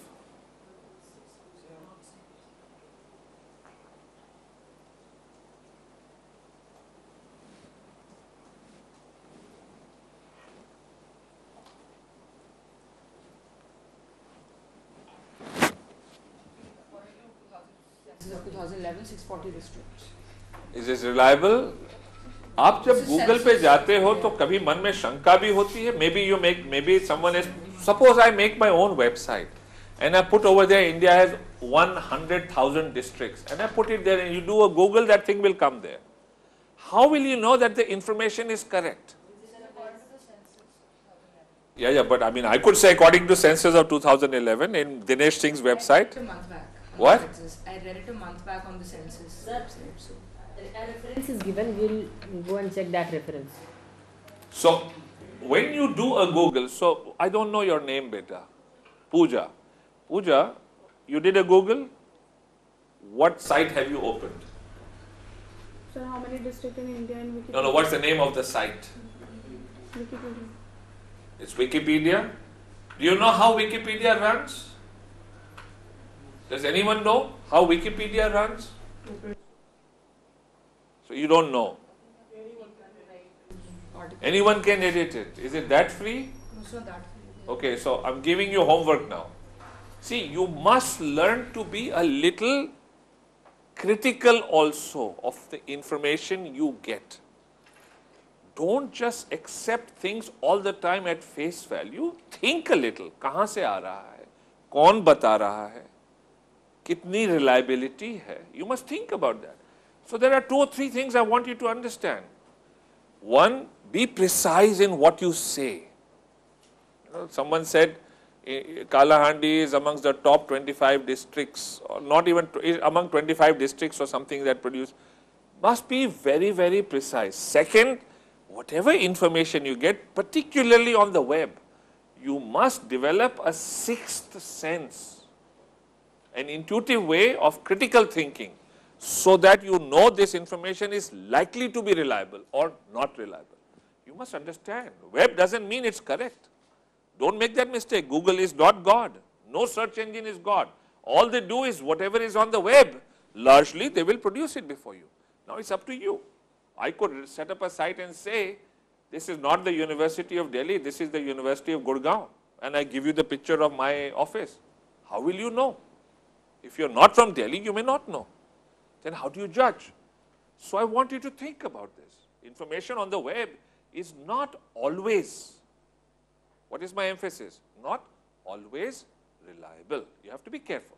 twenty eleven, six hundred forty districts. Is this reliable? आप जब गूगल पे जाते हो तो कभी मन में शंका भी होती है. Maybe you make, maybe someone is. Suppose I make my own website and I put over there India has one hundred thousand districts and I put it there and you do a Google, that thing will come there. How will you know that the information is correct? Yeah, yeah, but I mean, I could say according to census of two thousand eleven in Dinesh Singh's website. I read it a month back. What? Census. I read it a month back on the census website. So. A reference is given, we'll go and check that reference. So, when you do a Google, so I don't know your name, beta. Pooja. Pooja, you did a Google? What site have you opened? Sir, how many districts in India and Wikipedia? No, no, what's the name of the site? Wikipedia. It's Wikipedia. Do you know how Wikipedia runs? Does anyone know how Wikipedia runs? So you don't know. Anyone can edit it. Is it that free? No, it's not that free. Okay, so I'm giving you homework now. See, you must learn to be a little critical also of the information you get. Don't just accept things all the time at face value. Think a little. कहाँ से आ रहा है? कौन बता रहा है? कितनी reliability है? You must think about that. So there are two or three things I want you to understand. One, be precise in what you say. You know, someone said Kalahandi is amongst the top twenty-five districts, or not even among twenty-five districts or something that produce. Must be very, very precise. Second, whatever information you get, particularly on the web, you must develop a sixth sense, an intuitive way of critical thinking, so that you know this information is likely to be reliable or not reliable. You must understand, web doesn't mean it's correct. Don't make that mistake. Google is not God. No search engine is God. All they do is whatever is on the web, largely they will produce it before you. Now it's up to you. I could set up a site and say, this is not the University of Delhi, this is the University of Gurgaon, and I give you the picture of my office. How will you know? If you're not from Delhi, you may not know. Then how do you judge? So I want you to think about this. Information on the web is not always, what is my emphasis? Not always reliable. You have to be careful.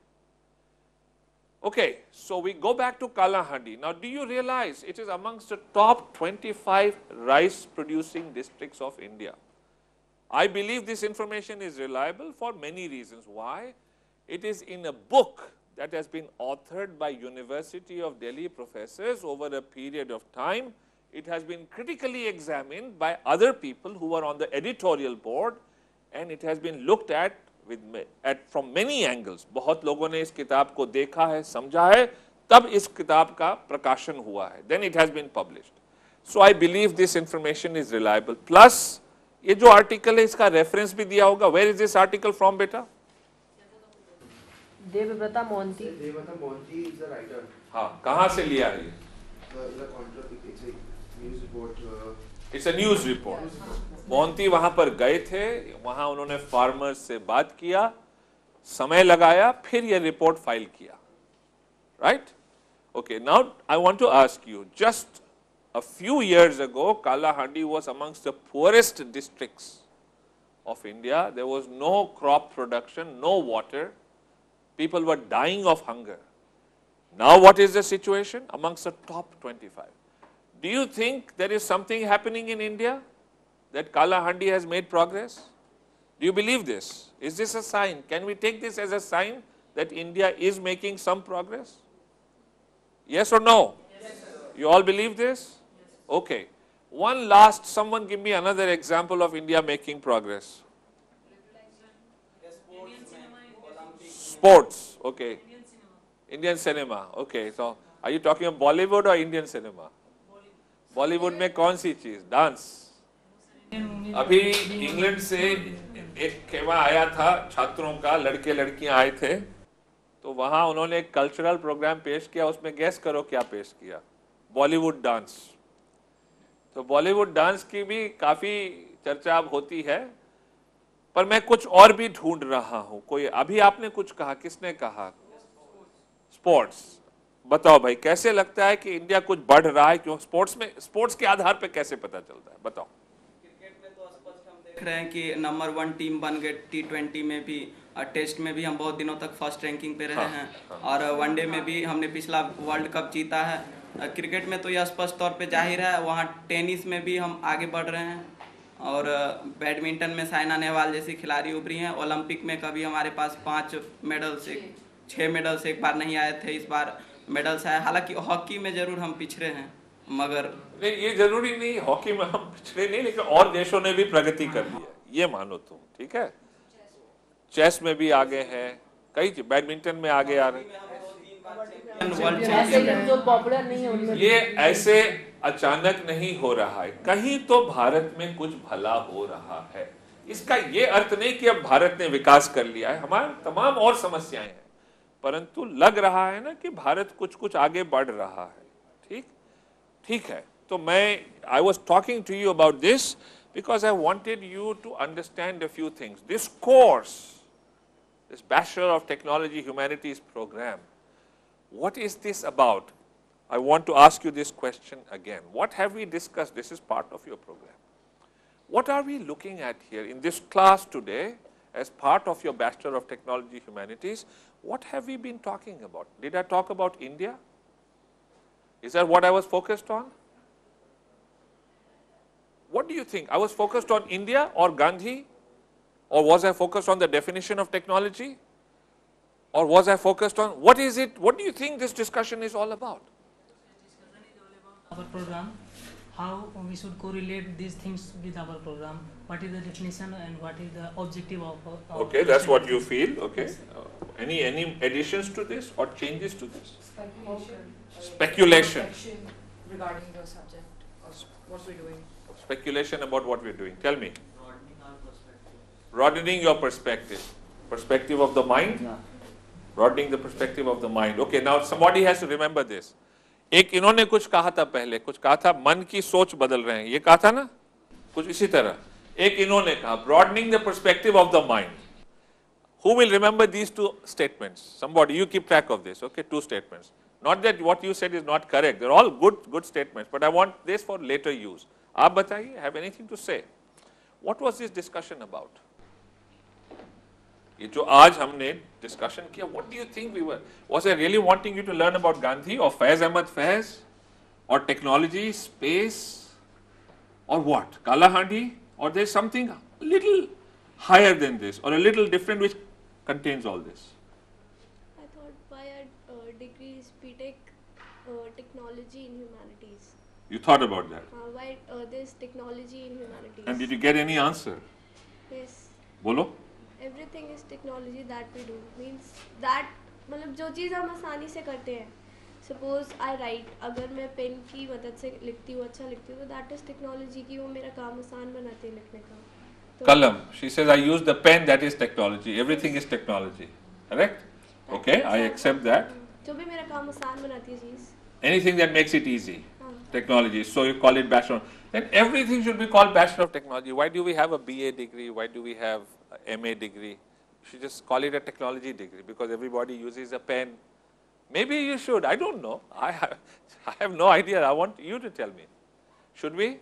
Okay, so we go back to Kalahandi. Now, do you realize it is amongst the top twenty-five rice producing districts of India? I believe this information is reliable for many reasons. Why? It is in a book that has been authored by University of Delhi professors over a period of time. It has been critically examined by other people who are on the editorial board, and it has been looked at with at from many angles. बहुत लोगों ने इस किताब को देखा है, समझा है, तब इस किताब का प्रकाशन हुआ है. Then it has been published. So I believe this information is reliable. Plus, ये जो article है इसका reference भी दिया होगा. Where is this article from, बेटा? Devavrata Mohanty. Devavrata Mohanty is the writer. हाँ, कहाँ से लिया है ये? It's a news report. Mohanty वहां पर गए थे, वहां उन्होंने फार्मर्स से बात किया, समय लगाया, फिर ये रिपोर्ट फाइल किया. Right? Okay, now I want to ask you, just a few years ago, Kalahandi was amongst the poorest districts of India. There was no crop production, no water. People were dying of hunger. Now what is the situation? Amongst the top twenty-five. Do you think there is something happening in India that Kalahandi has made progress? Do you believe this? Is this a sign? Can we take this as a sign that India is making some progress? Yes or no? Yes, sir. You all believe this? Yes. Okay. One last, someone give me another example of India making progress. Sports, okay. Indian cinema, okay. So, are you talking of Bollywood or Indian cinema? Bollywood में कौन सी चीज? डांस. अभी इंग्लैंड से एक खेमा आया था छात्रों का, लड़के लड़कियां आए थे, तो वहां उन्होंने एक कल्चरल प्रोग्राम पेश किया. उसमें गैस करो क्या पेश किया? Bollywood dance. तो बॉलीवुड डांस की भी काफी चर्चा अब होती है, पर मैं कुछ और भी ढूंढ रहा हूं. कोई अभी आपने कुछ कहा, किसने कहा? स्पोर्ट्स. बताओ भाई, कैसे लगता है कि इंडिया कुछ बढ़ रहा है? क्यों? स्पोर्ट्स में, स्पोर्ट्स के आधार पे कैसे पता चलता है? बताओ. क्रिकेट में तो स्पष्ट हम देख रहे हैं कि नंबर वन टीम बन गए. टी ट्वेंटी में भी और टेस्ट में भी हम बहुत दिनों तक फर्स्ट रैंकिंग पे रहे हाँ, हैं हाँ, और वनडे में भी हमने पिछला वर्ल्ड कप जीता है. क्रिकेट में तो यह स्पष्ट तौर पे जाहिर है. वहाँ टेनिस में भी हम आगे बढ़ रहे हैं. और बैडमिंटन में साइना नेहवाल जैसी खिलाड़ी उभरी हैं। ओलंपिक में कभी हमारे पास पाँच मेडल्स एक छः मेडल्स एक बार नहीं आए थे, इस बार मेडल्स आए। हालांकि हॉकी में ज़रूर हम पिछड़े हैं, मगर नहीं, ये जरूरी नहीं, हॉकी में हम पिछड़े नहीं, लेकिन और देशों ने भी प्रगति कर ली है, ये मानो तुम, ठीक है। चेस में भी आगे हैं, कई बैडमिंटन में आगे आ रहे हैं। जो पॉपुलर नहीं है उनमें ये ऐसे अचानक नहीं हो रहा है, कहीं तो भारत में कुछ भला हो रहा है। इसका ये अर्थ नहीं कि अब भारत ने विकास कर लिया है, हमारे तमाम और समस्याएं हैं, परंतु लग रहा है ना कि भारत कुछ कुछ आगे बढ़ रहा है। ठीक ठीक है, तो मैं I was talking to you about this because I wanted you to understand a few things. This course, this Bachelor of Technology Humanities program, what is this about? I want to ask you this question again. What have we discussed? This is part of your program. What are we looking at here in this class today as part of your Bachelor of Technology Humanities? What have we been talking about? Did I talk about India? Is that what I was focused on? What do you think? I was focused on India or Gandhi? Or was I focused on the definition of technology? Or was I focused on, what is it, what do you think this discussion is all about? Our program, how we should correlate these things with our program, what is the definition and what is the objective of, of Okay, that's what you feel, okay. Uh, any, any additions to this or changes to this? Speculation. Speculation. Regarding the subject of what we're doing. Speculation about what we're doing. Tell me. Broadening your perspective. Perspective of the mind? Yeah. Broadening the perspective of the mind. Okay, now somebody has to remember this. एक इन्होंने कुछ कहा था पहले, कुछ कहा था मन की सोच बदल रहे हैं, ये कहा था ना कुछ इसी तरह। एक इन्होंने कहा broadening the perspective of the mind. Who will remember these two statements? Somebody, you keep track of this, okay, two statements. Not that what you said is not correct, they're all good good statements, but I want this for later use. आप बताइए, have anything to say? What was this discussion about? ये जो आज हमने डिस्कशन किया, what do you think we were? Was I really wanting you to learn about Gandhi or Faiz Ahmad Faiz or technology, space or what? Kalahandi, or there's something a little higher than this or a little different which contains all this? I thought why our uh, degree is B Tech uh, technology in humanities. You thought about that? Uh, why uh, there's technology in humanities? And did you get any answer? Yes. बोलो. Everything is technology that we do. Means that मतलब जो चीज़ हम आसानी से करते हैं. Suppose I write, अगर मैं पेन की मदद से लिखती हूँ, अच्छा लिखती हूँ, तो that is technology कि वो मेरा काम आसान बनाते हैं लिखने का. तो Kalam. She says I use the pen, that is technology. Everything is technology. Correct? Okay, I accept that. जो भी मेरा काम आसान बनाती है चीज़. Anything that makes it easy. Technology. So you call it Bachelor. Then everything should be called Bachelor of Technology. Why do we have a B A degree? Why do we have a M A degree? You should just call it a technology degree because everybody uses a pen. Maybe you should. I don't know. I have, I have no idea. I want you to tell me. Should we?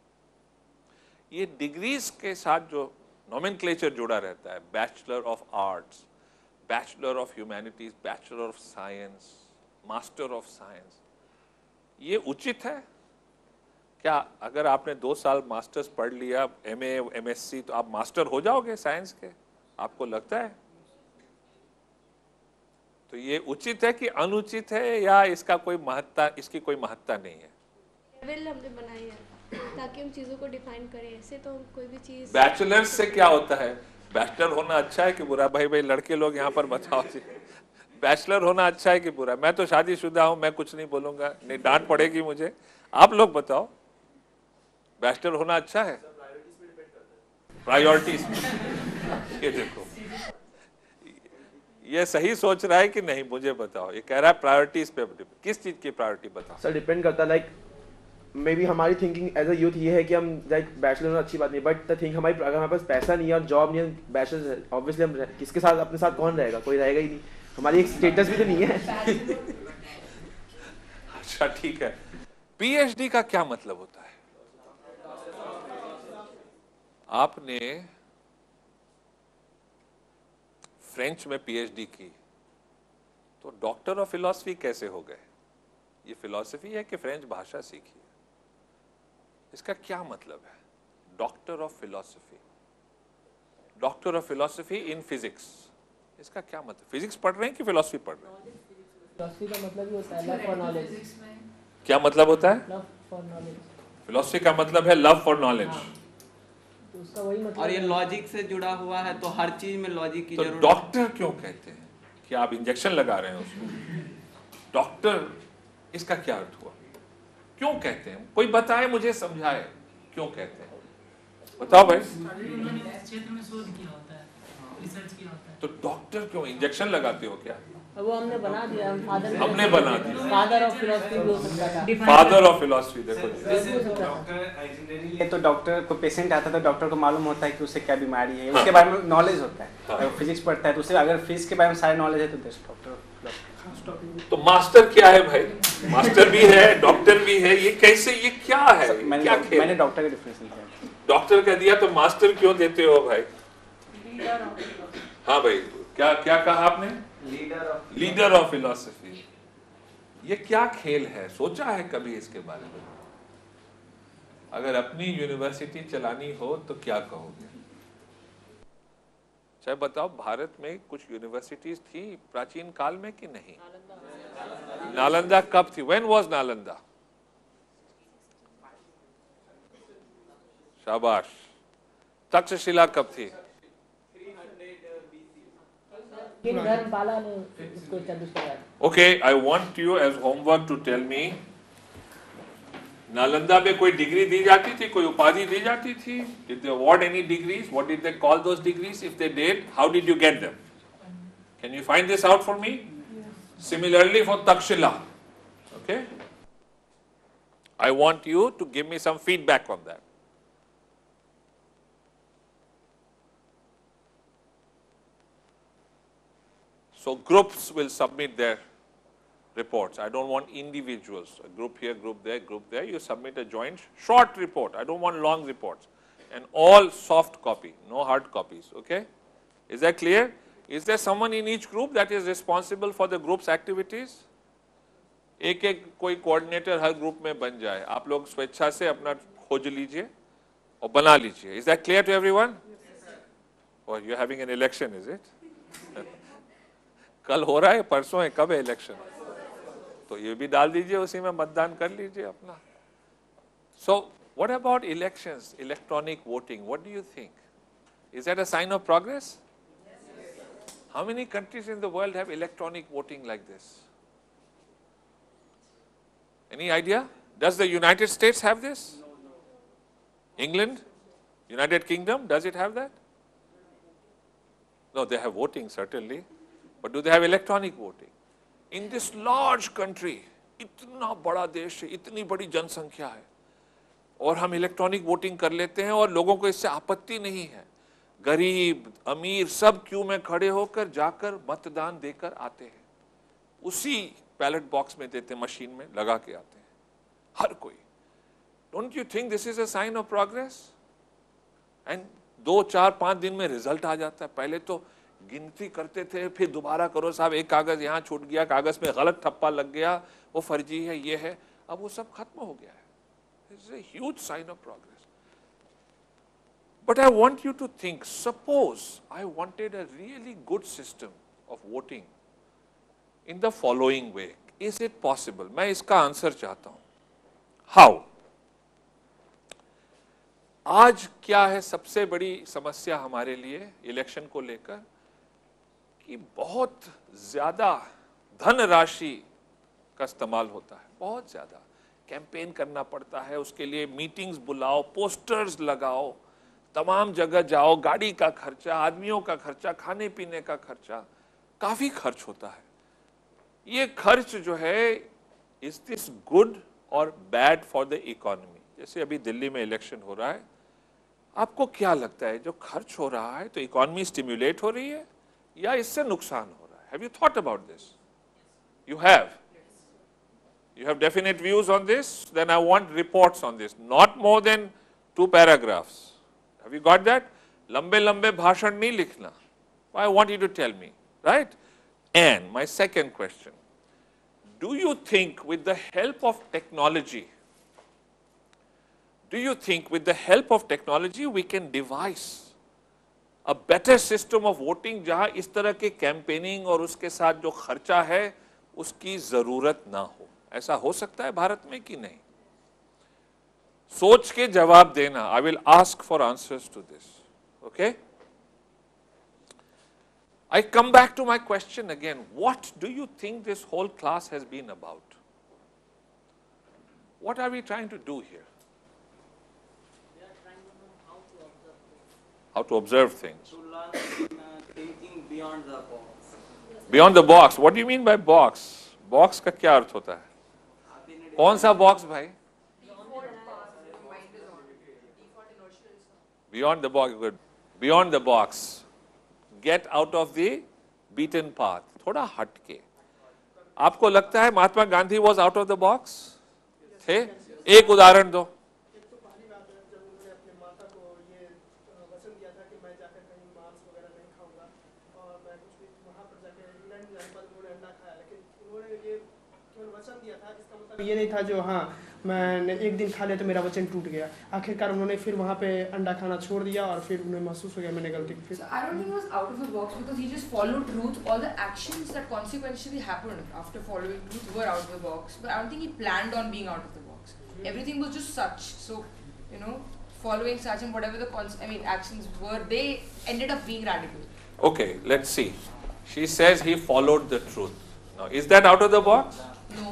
ये degrees के साथ जो nomenclature जुड़ा रहता है, Bachelor of Arts, Bachelor of Humanities, Bachelor of Science, Master of Science. ये उचित है क्या? अगर आपने दो साल मास्टर्स पढ़ लिया, एमए, एमएससी, तो आप मास्टर हो जाओगे साइंस के? आपको लगता है? तो ये उचित है कि अनुचित है, या इसका कोई महत्ता, इसकी कोई महत्ता नहीं है? लेवल हमने बनाई है ताकि हम चीज़ों को डिफाइन करें. ऐसे तो हम कोई भी चीज़. बैचलर्स से क्या होता है? बैचलर होना अच्छा है कि बुरा? भाई भाई लड़के लोग यहाँ पर बताओ जी, बैचलर होना अच्छा है कि बुरा? मैं तो शादीशुदा हूं, मैं कुछ नहीं बोलूंगा, नहीं डांट पड़ेगी मुझे. आप लोग बताओ, बैचलर होना अच्छा है? प्रायोरिटीज. ये देखो, ये सही सोच रहा है कि नहीं मुझे बताओ. ये कह रहा है प्रायोरिटीज पे. किस चीज की प्रायोरिटी बताओ? सर डिपेंड करता है, लाइक मे बी हमारी थिंकिंग एज अ यूथ ये है कि हम लाइक बैचलर होना अच्छी बात नहीं, बट द थिंक हमारी अगर हमारे पास पैसा नहीं है और जॉब नहीं है, बैचलर ऑब्वियसली हम किसके साथ, अपने साथ कौन रहेगा? कोई रहेगा ही नहीं. हमारी एक स्टेटस भी तो नहीं है. अच्छा ठीक है. पीएचडी का क्या मतलब होता है? आपने फ्रेंच में पीएचडी की तो डॉक्टर ऑफ फिलॉसफी कैसे हो गए? ये फिलॉसफी है कि फ्रेंच भाषा सीखी? इसका क्या मतलब है? Doctor of philosophy, doctor of philosophy in physics, इसका क्या मतलब? फिजिक्स पढ़ रहे हैं कि फिलॉसफी पढ़ रहे हैं? फिलॉसफी का मतलब ही होता है लव फॉर नॉलेज। क्या मतलब होता है? Love for knowledge. फिलॉसफी का मतलब है लव फॉर नॉलेज। तो उसका वही मतलब और ये लॉजिक से जुड़ा हुआ है, तो हर चीज में लॉजिक की तो जरूरत। डॉक्टर क्यों कहते हैं? क्या आप इंजेक्शन लगा रहे हैं उसको? डॉक्टर, इसका क्या अर्थ हुआ? क्यों कहते हैं? कोई बताए, मुझे समझाए क्यों कहते हैं, बताओ भाई। उन्होंने इस क्षेत्र में शोध किया होता है, रिसर्च किया होता है। तो डॉक्टर क्यों? इंजेक्शन लगाते हो क्या? वो हमने बना दिया, हम फादर हमने बना दिया। फादर ऑफ फिलॉसफी भी हो सकता था। फादर ऑफ फिलॉसफी, देखो ये तो डॉक्टर को पेशेंट आता है तो डॉक्टर को मालूम होता है कि उसे क्या बीमारी है, उसके बारे में नॉलेज होता है। अगर फिजिक्स पढ़ता है तो उसे अगर फिजिक्स के बारे में सारी नॉलेज है तो डॉक्टर। तो मास्टर क्या है भाई? मास्टर भी है, डॉक्टर भी है, ये कैसे, ये क्या है? मैंने क्या खेल? मैंने डॉक्टर का डिफरेंशिएट किया। डॉक्टर का दिया तो मास्टर क्यों देते हो भाई? हाँ भाई, क्या क्या कहा आपने? Leader of leader of philosophy. ये क्या खेल है? सोचा है कभी इसके बारे में? अगर अपनी यूनिवर्सिटी चलानी हो तो क्या कहोगे? चाहे बताओ, भारत में कुछ यूनिवर्सिटीज थी प्राचीन काल में कि नहीं? नालंदा कब थी? When was Nalanda? शाबाश। तक्षशिला कब थी? धर्मपाला ने इसको establish कराया। Okay, I want you as homework to tell me, Nalanda में कोई डिग्री दी जाती थी, कोई उपाधि दी जाती थी? Did they award any degrees? What did they call those degrees? If they did, how did you get them? Can you find this out for me? Similarly for Takshila, okay? I want you to give me some feedback on that. So groups will submit their reports. I don't want individuals, a group here, group there, group there. You submit a joint short report. I don't want long reports. And all soft copy, no hard copies, okay? Is that clear? Is there someone in each group that is responsible for the group's activities? एक एक कोई कोऑर्डिनेटर हर ग्रुप में बन जाए, आप लोग स्वेच्छा से अपना खोज लीजिए और बना लीजिए. Is that clear to everyone? Or you're having an election, is it? कल हो रहा है, परसों है, कब है इलेक्शन? तो ये भी डाल दीजिए, उसी में मतदान कर लीजिए अपना. So what about elections, electronic voting? What do you think? Is that a sign of progress? How many countries in the world have electronic voting like this? Any idea? Does the United States have this? England? United Kingdom? Does it have that? No, they have voting certainly. But do they have electronic voting? In this large country, इतना बड़ा देश है, इतनी बड़ी जनसंख्या है, और हम इलेक्ट्रॉनिक वोटिंग कर लेते हैं और लोगों को इससे आपत्ति नहीं है. गरीब, अमीर सब क्यू में खड़े होकर जाकर मतदान देकर आते हैं. उसी बैलेट बॉक्स में देते, मशीन में लगा के आते हैं हर कोई. Don't you think this is a sign of progress? And दो चार पांच दिन में रिजल्ट आ जाता है. पहले तो गिनती करते थे, फिर दोबारा करो साहब, एक कागज यहाँ छूट गया, कागज में गलत ठप्पा लग गया, वो फर्जी है, ये है. अब वो सब खत्म हो गया है. This is a huge sign of progress. But I want you to think, suppose I wanted a really good system of voting in the following way. Is it possible? मैं इसका आंसर चाहता हूं. How? आज क्या है सबसे बड़ी समस्या हमारे लिए इलेक्शन को लेकर, कि बहुत ज्यादा धनराशि का इस्तेमाल होता है, बहुत ज्यादा कैंपेन करना पड़ता है, उसके लिए मीटिंग्स बुलाओ, पोस्टर्स लगाओ, तमाम जगह जाओ, गाड़ी का खर्चा, आदमियों का खर्चा, खाने पीने का खर्चा, काफी खर्च होता है. ये खर्च जो है, इज दिस गुड और बैड फॉर द इकोनॉमी? जैसे अभी दिल्ली में इलेक्शन हो रहा है, आपको क्या लगता है, जो खर्च हो रहा है तो इकोनॉमी स्टिम्युलेट हो रही है या इससे नुकसान हो रहा है? Have you thought about this? You have. You have definite views on this? Then I want reports on this. Not more than two paragraphs. Have you got that? लंबे लंबे भाषण नहीं लिखना. I want you to tell me, right? And my second question, do you think with the help of technology, Do you think with the help of technology we can devise a better system of voting जहां इस तरह के कैंपेनिंग और उसके साथ जो खर्चा है उसकी जरूरत ना हो? ऐसा हो सकता है भारत में कि नहीं? सोच के जवाब देना. I will ask for answers to this. Okay? I come back to my question again. What do you think this whole class has been about? What are we trying to do here? How to observe things. To learn uh, thinking beyond the box. Beyond the box. What do you mean by box? Box का क्या अर्थ होता है? कौन सा box भाई? Beyond the box. Good. Beyond the box. Get out of the beaten path. थोड़ा हट के. आपको लगता है Mahatma Gandhi was out of the box? थे? एक उदाहरण दो. ये नहीं था जो हाँ मैंने एक दिन खा लिया तो मेरा वचन टूट गया. आखिरकार उन्होंने फिर वहाँ पे अंडा खाना छोड़ दिया और फिर उन्हें महसूस हो गया मैंने गलती की. So I don't think he was out of the box because he just followed truth. All the actions that consequentially happened after following truth were out of the box. But I don't think he planned on being out of the box. Everything was just such. So, you know, following such and whatever the cons I mean actions were, they ended up being radical. Okay, let's see. She says he followed the truth. Now, is that out of the box? No.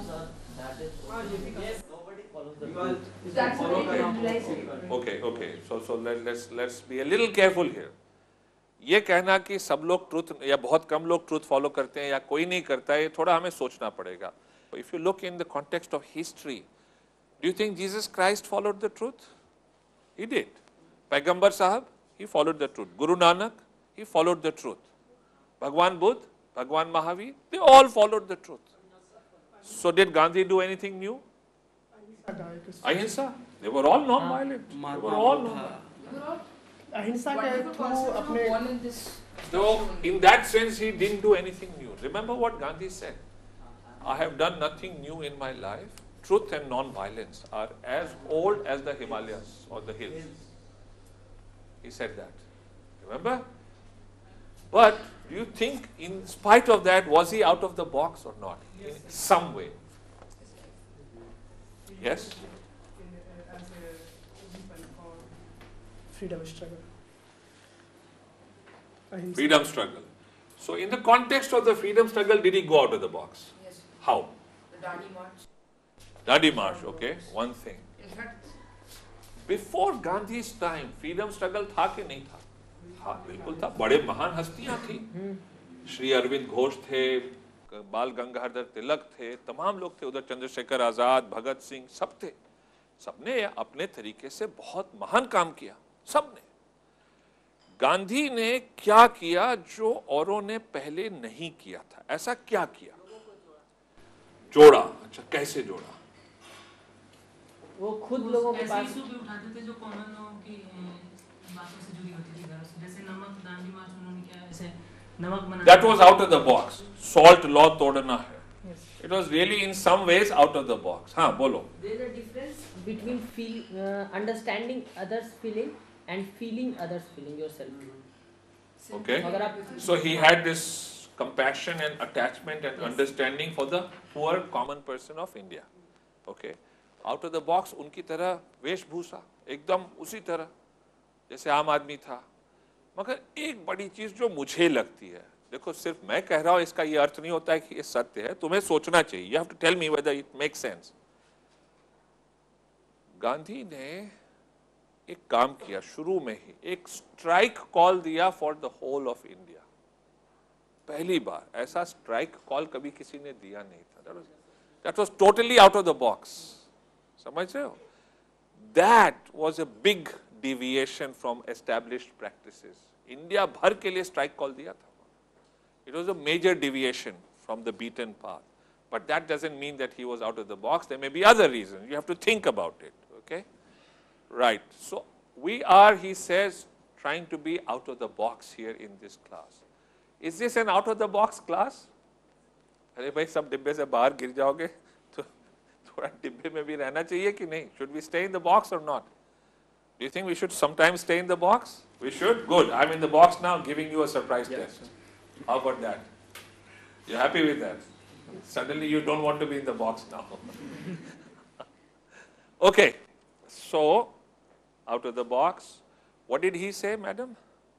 That's Okay, okay. So, so let, let's let's be a little careful here. ये कहना कि सब लोग ट्रूथ या बहुत कम लोग ट्रूथ फॉलो करते हैं या कोई नहीं करता है, ये थोड़ा हमें सोचना पड़ेगा. If you look in the context of history, do you think Jesus Christ followed the truth? He did. पैगंबर साहब, he followed the truth. Guru Nanak, he followed the truth. Bhagwan Buddha, Bhagwan Mahavir, they all followed the truth. So did Gandhi do anything new? Ahimsa. They were all non-violent. They were all non-violent. अहिंसा के थ्रू अपने. So in that sense, he didn't do anything new. Remember what Gandhi said? I have done nothing new in my life. Truth and non-violence are as old as the Himalayas or the hills. He said that. Remember? But do you think in spite of that, was he out of the box or not? In some way. Yes? Freedom struggle. Ahimsa. Freedom struggle. So in the context of the freedom struggle, did he go out of the box? Yes. How? The Dandi March. Dandi March, okay, one thing. In fact, Before Gandhi's time, freedom struggle था कि नहीं था? हाँ, बिल्कुल था. बड़े महान हस्तियां थी. श्री अरविंद घोष थे, बाल गंगाधर तिलक थे, तमाम लोग थे उधर, चंद्रशेखर आजाद, भगत सिंह, सब थे. सबने अपने तरीके से बहुत महान काम किया, सबने. गांधी ने क्या किया जो औरों ने पहले नहीं किया था? ऐसा क्या किया? जोड़ा. अच्छा, कैसे जोड़ा? वो खुद लोगों के पास इशू भी उठाते थे जो कॉमन लोगों की बातों से जुड़ी होती थी घरों से. जैसे नमक दांडी मार्च उन्होंने किया, ऐसे नमक बना. That was out of the box. Salt law तोड़ना है. It was really in some ways out of the box. हाँ, बोलो. There is a difference between feel, uh, understanding others' feeling and feeling others' feeling yourself. Okay. अगर आप So he had this compassion and attachment and understanding for the poor common person of India. Okay. Out of the box उनकी तरह वेशभूषा एकदम उसी तरह जैसे आम आदमी था. मगर एक बड़ी चीज जो मुझे लगती है, देखो सिर्फ मैं कह रहा हूं, इसका ये अर्थ नहीं होता है कि ये सत्य है. तुम्हें सोचना चाहिए. You have to tell me whether it makes sense. Gandhi ने एक काम किया शुरू में ही, एक स्ट्राइक कॉल दिया for the whole of India. पहली बार ऐसा स्ट्राइक कॉल कभी किसी ने दिया नहीं था. That was totally out of the box. समझ रहे हो? That was a big deviation from established practices. India भर के लिए स्ट्राइक कॉल दिया था. It was a major deviation from the beaten path. But that doesn't mean that he was out of the box. There may be other reasons. You have to think about it. Okay? Right. So we are, he says, trying to be out of the box here in this class. Is this an out of the box class? अरे भाई सब डिब्बे से बाहर गिर जाओगे तो थोड़ा डिब्बे में भी रहना चाहिए कि नहीं? Should we stay in the box or not? Do you think we should sometimes stay in the box? We should? Good. I'm in the box now, giving you a surprise Yes, test. How about that? You're happy with that? Suddenly you don't want to be in the box now. Okay. So, out of the box, what did he say, madam?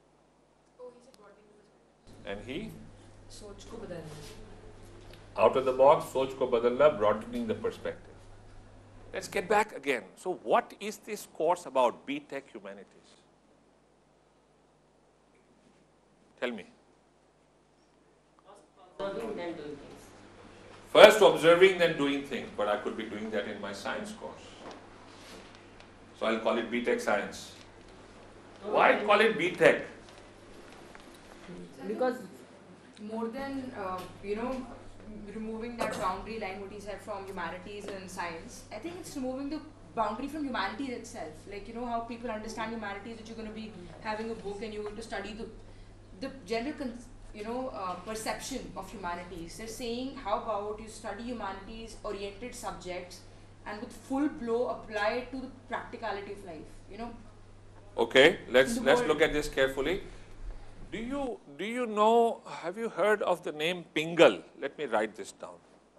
And he? सोच को बदलना. Out of the box, सोच को बदलना, broadening the perspective. Let's get back again. So what is this course about, B Tech Humanities? Tell me. Observing then doing things. First observing, then doing things, but I could be doing that in my science course. So I'll call it B Tech Science. Why call it B Tech? Because more than, uh, you know, removing that boundary line what he said from humanities and science, I think it's removing the boundary from humanities itself. Like, you know, how people understand humanities, that you're going to be having a book and you're going to study the, the general, con- you know, uh, perception of humanities. They're saying, how about you study humanities oriented subjects and with full blow apply it to the practicality of life, you know. Okay, let's, The let's world- look at this carefully. Do you, do you know, have you heard of the name Pingle? Let me write this down.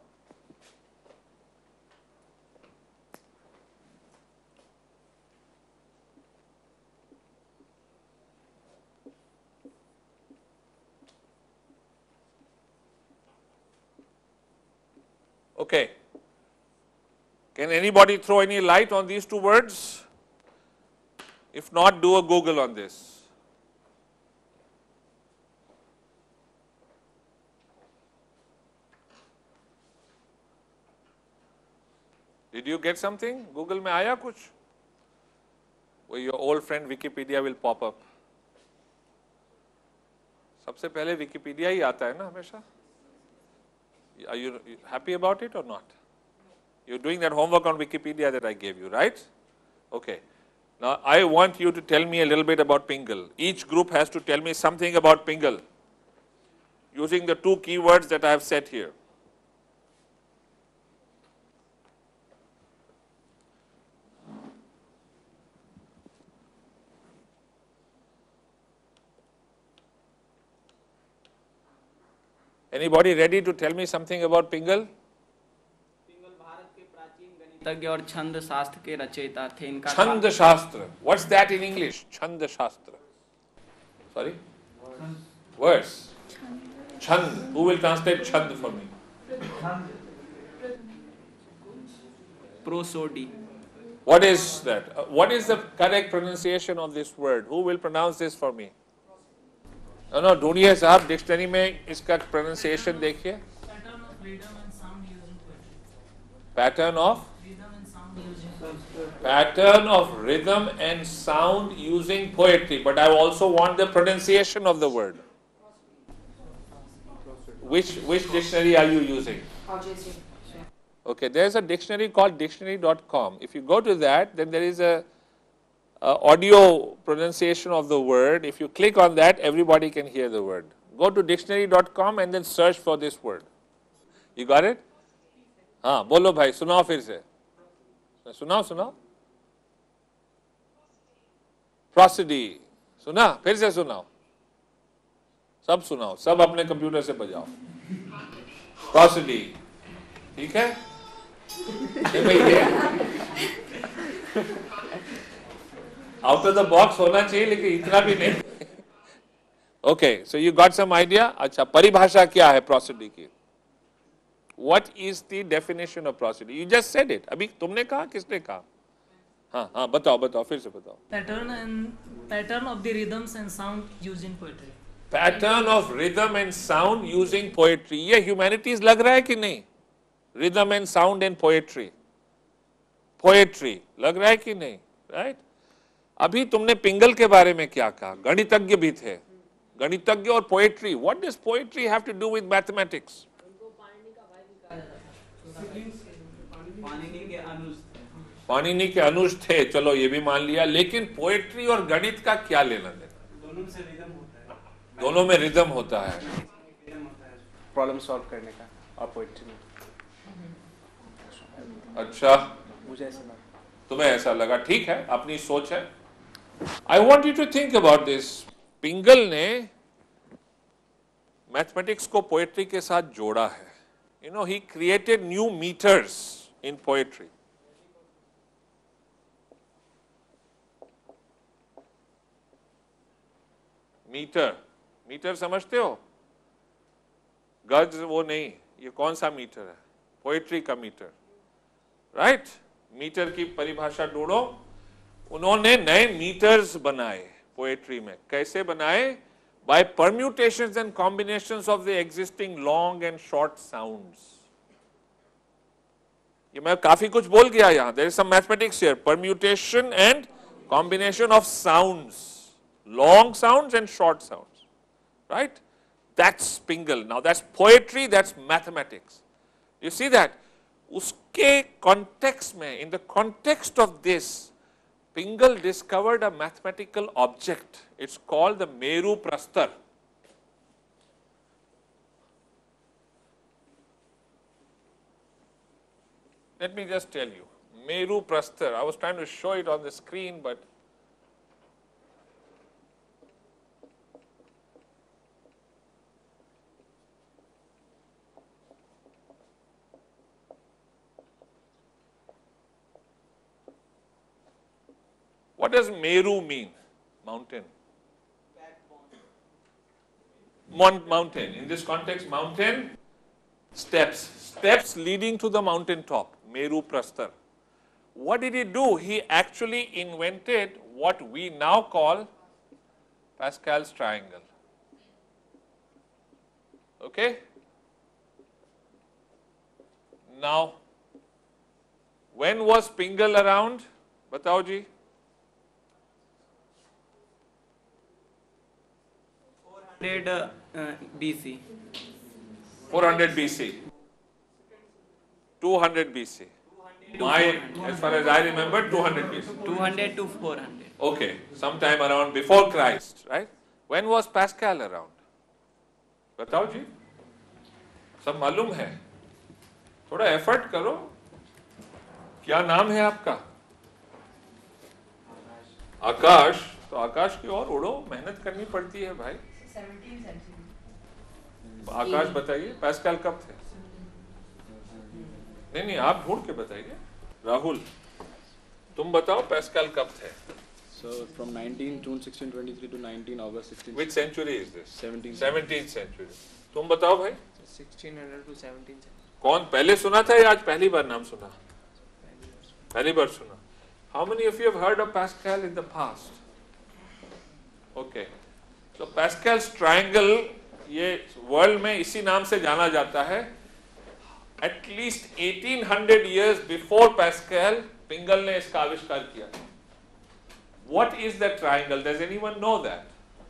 Okay. Can anybody throw any light on these two words? If not, do a Google on this. Did you get something? Google में आया कुछ? Well, your old friend Wikipedia will pop up. सबसे पहले Wikipedia ही आता है ना हमेशा? Are you happy about it or not? You're doing that homework on Wikipedia that I gave you, right? Okay. Now I want you to tell me a little bit about Pingle. Each group has to tell me something about Pingle using the two keywords that I have set here. Anybody ready to tell me something about Pingle? गणितज्ञ और छंद शास्त्र के रचयिता थे इनका Chand Shastra. What's that in English? Chand Shastra. Sorry? Verse. Chand. Who will translate Chand for me? Prosody. What is that? Uh, what is the correct pronunciation of this word? Who will pronounce this for me? No, no, ढूंढिए साहब डिक्शनरी में इसका pronunciation देखिए. Pattern of pattern of rhythm and sound using poetry. But I also want the pronunciation of the word. Which which dictionary are you using? Okay, there's a dictionary called dictionary dot com. If you go to that, then there is a, a audio pronunciation of the word. If you click on that, everybody can hear the word. Go to dictionary dot com and then search for this word. You got it? हाँ बोलो भाई सुनाओ फिर से सुनाओ सुनाओ prosody सुना फिर से सुनाओ सब सुनाओ सब अपने कंप्यूटर से बजाओ prosody ठीक है आउट ऑफ द बॉक्स होना चाहिए लेकिन इतना भी नहीं okay so you got some idea अच्छा परिभाषा क्या है prosody की What is the definition of prosody? You just said it. अभी तुमने कहा किसने कहा? हाँ हाँ बताओ बताओ फिर से बताओ. Pattern and pattern of the rhythms and sound used in poetry. Pattern of rhythm and sound using poetry. ये humanities लग रहा है कि नहीं? Rhythm and sound and poetry. Poetry लग रहा है कि नहीं? Right? अभी तुमने पिंगल के बारे में क्या कहा? गणितज्ञ भी थे. गणितज्ञ और poetry. What does poetry have to do with mathematics? Panini के अनुज पाणिनि के अनुज थे चलो ये भी मान लिया लेकिन पोएट्री और गणित का क्या लेना देना दोनों से रिदम होता है दोनों में रिदम होता है प्रॉब्लम सॉल्व करने का और पोएट्री में अच्छा मुझे ऐसा लगा तुम्हें ऐसा लगा ठीक है अपनी सोच है I want you to think about this. पिंगल ने मैथमेटिक्स को पोएट्री के साथ जोड़ा है. You know, he created new meters in poetry. Metre, metre समझते हो? गज वो नहीं, ये कौन सा मीटर है? पोएट्री का मीटर, राइट? मीटर की परिभाषा ढूंढो. उन्होंने नए मीटर्स बनाए पोएट्री में. कैसे बनाए? By permutations and combinations of the existing long and short sounds. ये मैं काफी कुछ बोल गया यहाँ. There is some mathematics here. Permutation and combination of sounds, long sounds and short sounds, right? That's Pingle. Now that's poetry, that's mathematics. You see that? उसके context में, in the context of this, Pingle discovered a mathematical object. It's called the Meru Prastar. Let me just tell you. Meru Prastar. I was trying to show it on the screen, but what does Meru mean? Mountain. Mount, mountain. In this context, mountain, steps. Steps leading to the mountain top. Meru Prastar. What did he do? He actually invented what we now call Pascal's triangle. Okay? Now, when was Pingle around? Batao ji? four hundred uh, uh, B C. four hundred B C. two hundred B C. My, as far as I remember, two hundred B C. two hundred to four hundred. Okay, sometime around before Christ, right? When was Pascal around? बताओ जी, सब मालूम है? थोड़ा एफर्ट करो. क्या नाम है आपका? आकाश. तो आकाश की ओर उड़ो, मेहनत करनी पड़ती है भाई. आकाश बताइए, पैस्कल कब थे? नहीं नहीं, आप ढूंढ के बताइए. राहुल, तुम बताओ पैस्कल कब थे? So from nineteenth June sixteen twenty-three to nineteenth August sixteen. Which century is this? seventeenth. seventeenth century. तुम बताओ भाई. sixteen hundred to seventeen. कौन पहले सुना था या आज पहली बार नाम सुना? पहली बार सुना. How many of you have heard of Pascal in the past? Okay. So Pascal's triangle ये वर्ल्ड में इसी नाम से जाना जाता है. At least eighteen hundred years before Pascal, Pingle ने इसका आविष्कार किया. What is that triangle? Does anyone know that?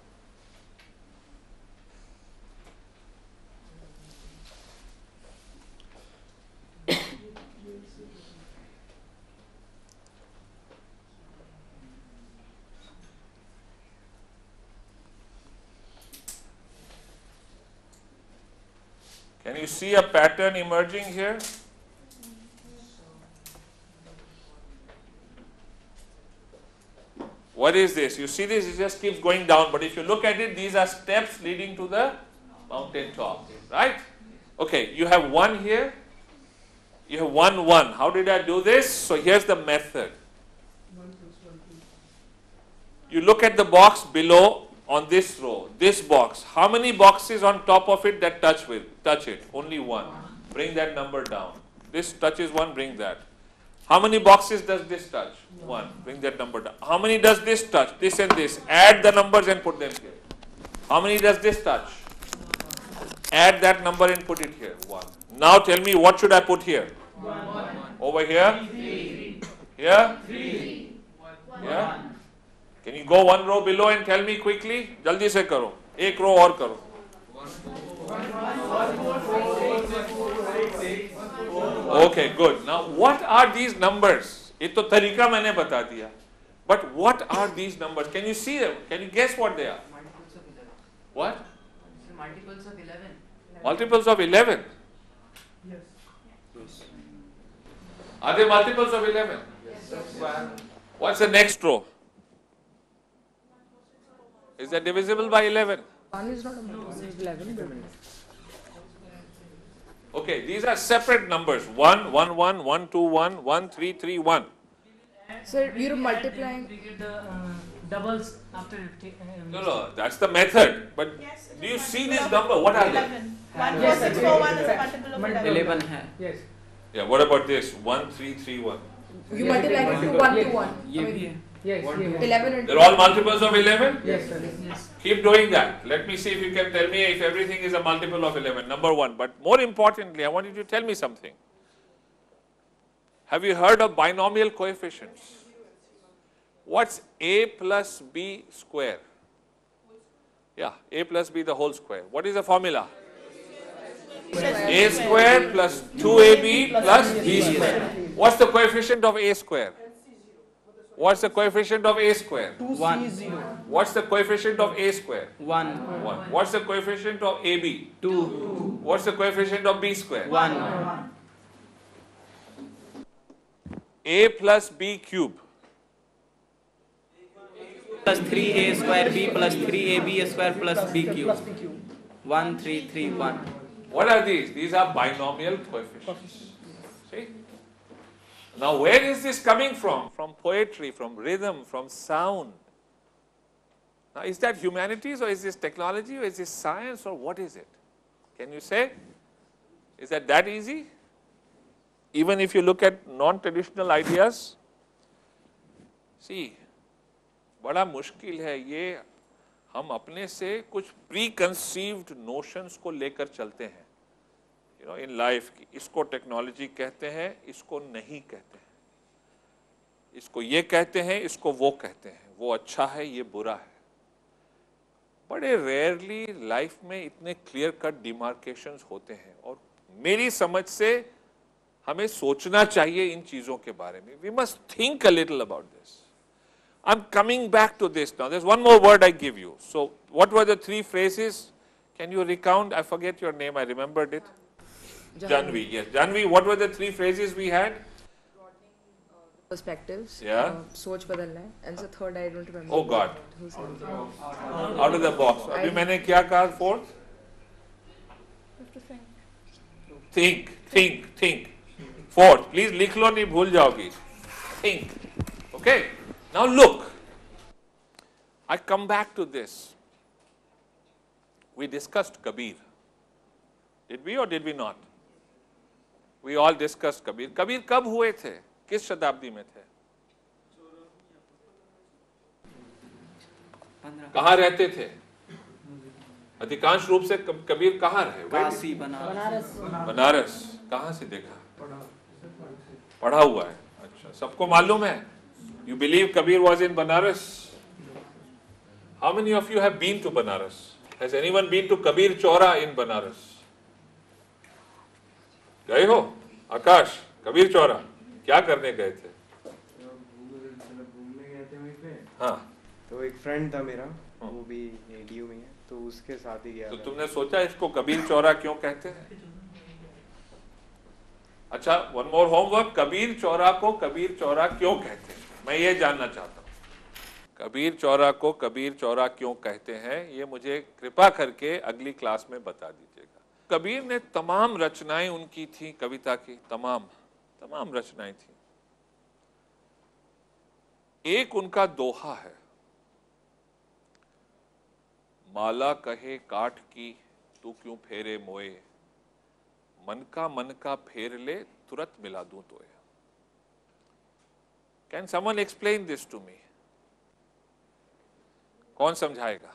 Can you see a pattern emerging here? What is this? You see this, it just keeps going down, but if you look at it, these are steps leading to the mountain top, right? Okay, you have one here, you have one, one. How did I do this? So here's the method. You look at the box below on this row, this box. How many boxes on top of it that touch with, touch it? Only one. Bring that number down. This touches one, bring that. How many boxes does this touch? One. Bring that number down. How many does this touch? This and this. Add the numbers and put them here. How many does this touch? Add that number and put it here. One. Now tell me, what should I put here? One. Over here? Three. Here? Three. Here? Can you go one row below and tell me quickly? जल्दी से करो. एक रो और करो. Okay, good. Now, what are these numbers? ये तो तरीका मैंने बता दिया. But what are these numbers? Can you see them? Can you guess what they are? Multiples of eleven. What? Multiples of eleven. Multiples of eleven. Yes. Are they multiples of eleven? Yes. What's the next row? Is that divisible by eleven? one is not a multiple of eleven. Okay, these are separate numbers. one, one, one, one, two, one, one, three, three, one. So you're multiplying. We get the uh, doubles after fifty. Uh, No, no, that's the method. But do you see this number? What are they? one four six four one is a multiple of eleven. eleven है. Yes. Yeah, what about this? one, three, three, one. You multiply it to one to one. ये भी है. Yes. eleven and They're all multiples of eleven? Yes, sir. Yes. Keep doing that. Let me see if you can tell me if everything is a multiple of eleven. Number one. But more importantly, I want you to tell me something. Have you heard of binomial coefficients? What's a plus b square? Yeah, a plus b the whole square. What is the formula? A square plus two a b plus b square. What's the coefficient of a square? What's the coefficient of a square? one. What's the coefficient of a square? one. one. What's the coefficient of ab? two. What's the coefficient of b square? one. A plus b cube. Plus three a square b plus three a b square plus b cube. one, three, three, one. What are these? These are binomial coefficients. See? Now where is this coming from? From poetry, from rhythm, from sound. Now is that humanities or is this technology or is this science or what is it? Can you say? Is that that easy? Even if you look at non-traditional ideas? See, बड़ा मुश्किल है ये हम अपने से कुछ प्री-कंसीव्ड नोशंस को लेकर चलते हैं यू नो इन लाइफ की इसको टेक्नोलॉजी कहते हैं इसको नहीं कहते हैं इसको ये कहते हैं इसको वो कहते हैं वो अच्छा है ये बुरा है बड़े रेयरली लाइफ में इतने क्लियर कट डिमार्केशंस होते हैं और मेरी समझ से हमें सोचना चाहिए इन चीजों के बारे में we must think a little about this I'm coming back to this now. There's one more word I give you. So, what were the three phrases? Can you recount? I forget your name. I remembered it. Janvi. Yes. Janvi, what were the three phrases we had? Perspectives. Yeah. Uh, सोच बदलना है. And the third I don't remember. Oh God. Who said it? Out of the box. अभी मैंने क्या कहा? Fourth. Think. Think. Think. Fourth. Please लिख लो नहीं भूल जाओगी. Think. Okay. Now look, I come back to this. We discussed Kabir. Did we or did we not? We all discussed Kabir. Kabir कब हुए थे? किस शताब्दी में थे? कहाँ रहते थे? अधिकांश रूप से कबीर कहाँ रहे? काशी, बनारस। बनारस। कहाँ से देखा? पढ़ा हुआ है। अच्छा, सबको मालूम है? You believe Kabir was in Banaras? How many of you have been to Banaras? Has anyone been to Kabir Chowra in Banaras? गए हो? आकाश, कबीर चौरा क्या करने गए थे? घूमने गए थे वहीं पे। हाँ। तो एक फ्रेंड था मेरा, वो भी एडीयू में है, तो उसके साथ ही गया। तो तुमने सोचा इसको कबीर चौरा क्यों कहते हैं? अच्छा, one more homework, Kabir Chaura को कबीर चौरा क्यों कहते हैं? मैं ये जानना चाहता हूँ कबीर चौरा को कबीर चौरा क्यों कहते हैं ये मुझे कृपा करके अगली क्लास में बता दीजिएगा। कबीर ने तमाम रचनाएं उनकी थी कविता की तमाम तमाम रचनाएं थी। एक उनका दोहा है, माला कहे काठ की तू क्यों फेरे मोए, मन का मन का फेर ले तुरंत मिला दूं तोए। Can someone explain this to me? कौन समझाएगा?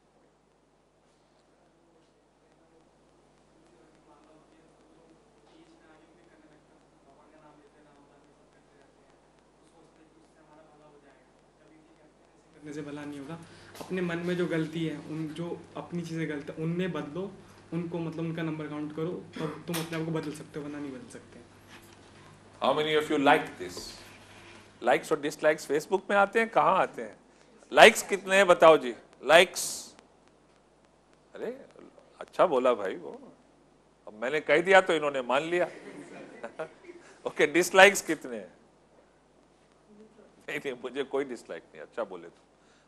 करने से भला नहीं होगा। अपने मन में जो गलती है, उन जो अपनी चीजें गलत है उनमें बदलो, उनको मतलब उनका नंबर काउंट करो, तब तुम अपने आप को बदल सकते हो, वरना नहीं बदल सकते। How many of you liked this? Likes और डिसलाइक्स फेसबुक में आते हैं, कहाँ आते हैं? लाइक्स कितने हैं बताओ जी? लाइक्स, अरे अच्छा बोला भाई वो, अब मैंने कह दिया तो इन्होंने मान लिया। ओके, डिसलाइक्स कितने हैं? नहीं नहीं, मुझे कोई डिसलाइक नहीं, अच्छा बोले तो।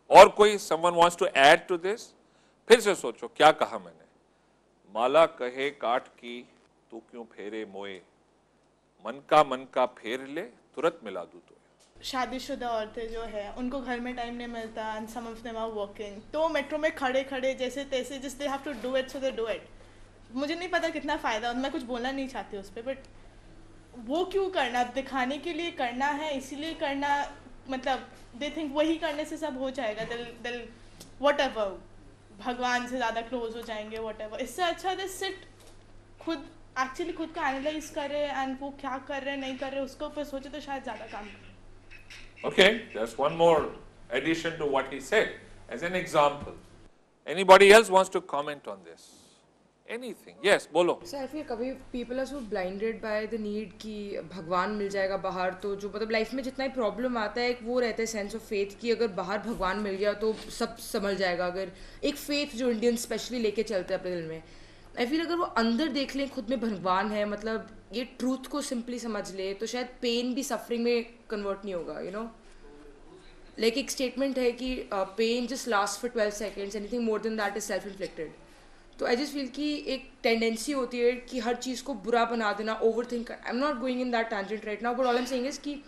और कोई someone wants to add to this? फिर से सोचो क्या कहा मैंने, माला कहे काट की तू क्यों फेरे मोए, मन का मन का फेर ले तुरंत मिला दूं तो। शादीशुदा औरतें जो है उनको घर में टाइम नहीं मिलता and some of them are working, तो मेट्रो में खड़े खड़े जैसे तैसे just they have to do it so they do it. मुझे नहीं पता कितना फ़ायदा, मैं कुछ बोलना नहीं चाहती उस पर, बट वो क्यों करना, दिखाने के लिए करना है, इसीलिए करना, मतलब दे थिंक वही करने से सब हो जाएगा, दिल दिल वट एवर, भगवान से ज़्यादा क्लोज हो जाएंगे वट एवर। इससे अच्छा दे सिट खुद एक्चुअली खुद को एनालाइज करे एंड वो क्या कर रहे हैं नहीं कर रहे उसके ऊपर सोचे तो शायद ज़्यादा काम करे। Okay, just one more addition to what he said as an example. Anybody else wants to comment on this? Anything? Yes, बोलो। So I feel कभी people are so blinded by the need कि भगवान मिल जाएगा बाहर, तो जो मतलब लाइफ में जितना ही प्रॉब्लम आता है एक वो रहता है सेंस ऑफ फेथ कि अगर बाहर भगवान मिल गया तो सब संभल जाएगा। अगर एक फेथ जो इंडियन स्पेशली लेके चलते हैं अपने दिल में, आई फील अगर वो अंदर देख लें खुद में भगवान है, मतलब ये ट्रूथ को सिंपली समझ ले, तो शायद पेन भी सफरिंग में कन्वर्ट नहीं होगा। यू नो लाइक एक स्टेटमेंट है कि pain just last for twelve seconds, anything more than that is self inflicted. तो आई जस्ट फील कि एक टेंडेंसी होती है कि हर चीज़ को बुरा बना देना, over think. I am not going in that tangent right now, but all I am saying is कि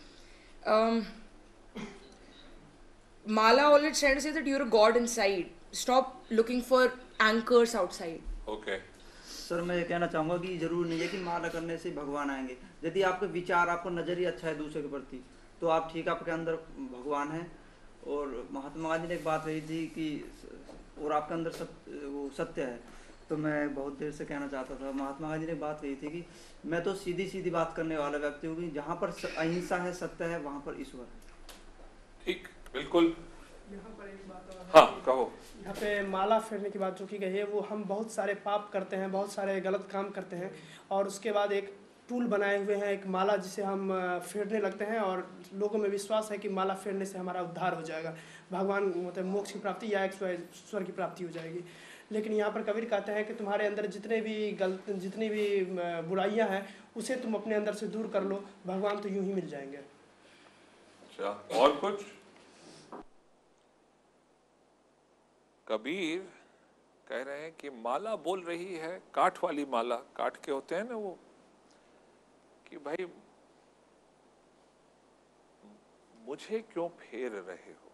माला always trying to say that you are a god inside, stop looking for anchors outside. Okay sir, मैं ये कहना चाहूँगा कि जरूर नहीं है कि माला करने से भगवान आएंगे। यदि आपका विचार, आपका नज़रिया अच्छा है दूसरे के प्रति, तो आप ठीक, आपके अंदर भगवान है। और महात्मा गांधी ने एक बात कही थी कि और आपके अंदर सत्य, वो सत्य है। तो मैं बहुत देर से कहना चाहता था, महात्मा गांधी ने एक बात कही थी कि मैं तो सीधी सीधी बात करने वाला व्यक्ति हूँ कि जहाँ पर अहिंसा है, सत्य है, वहाँ पर ईश्वर है। ठीक, बिल्कुल। यहाँ पर एक बात और, हाँ कहो। यहाँ पे माला फेरने की बात जो की गई है, वो हम बहुत सारे पाप करते हैं, बहुत सारे गलत काम करते हैं, और उसके बाद एक टूल बनाए हुए हैं, एक माला जिसे हम फेरने लगते हैं, और लोगों में विश्वास है कि माला फेरने से हमारा उद्धार हो जाएगा, भगवान मतलब मोक्ष की प्राप्ति या ईश्वर की प्राप्ति हो जाएगी। लेकिन यहाँ पर कबीर कहते हैं कि तुम्हारे अंदर जितने भी गलत जितनी भी बुराइयाँ हैं उसे तुम अपने अंदर से दूर कर लो, भगवान तो यूं ही मिल जाएंगे। अच्छा, और कुछ? कबीर कह रहे हैं कि माला बोल रही है, काठ वाली माला, काठ के होते हैं ना वो, कि भाई मुझे क्यों फेर रहे हो,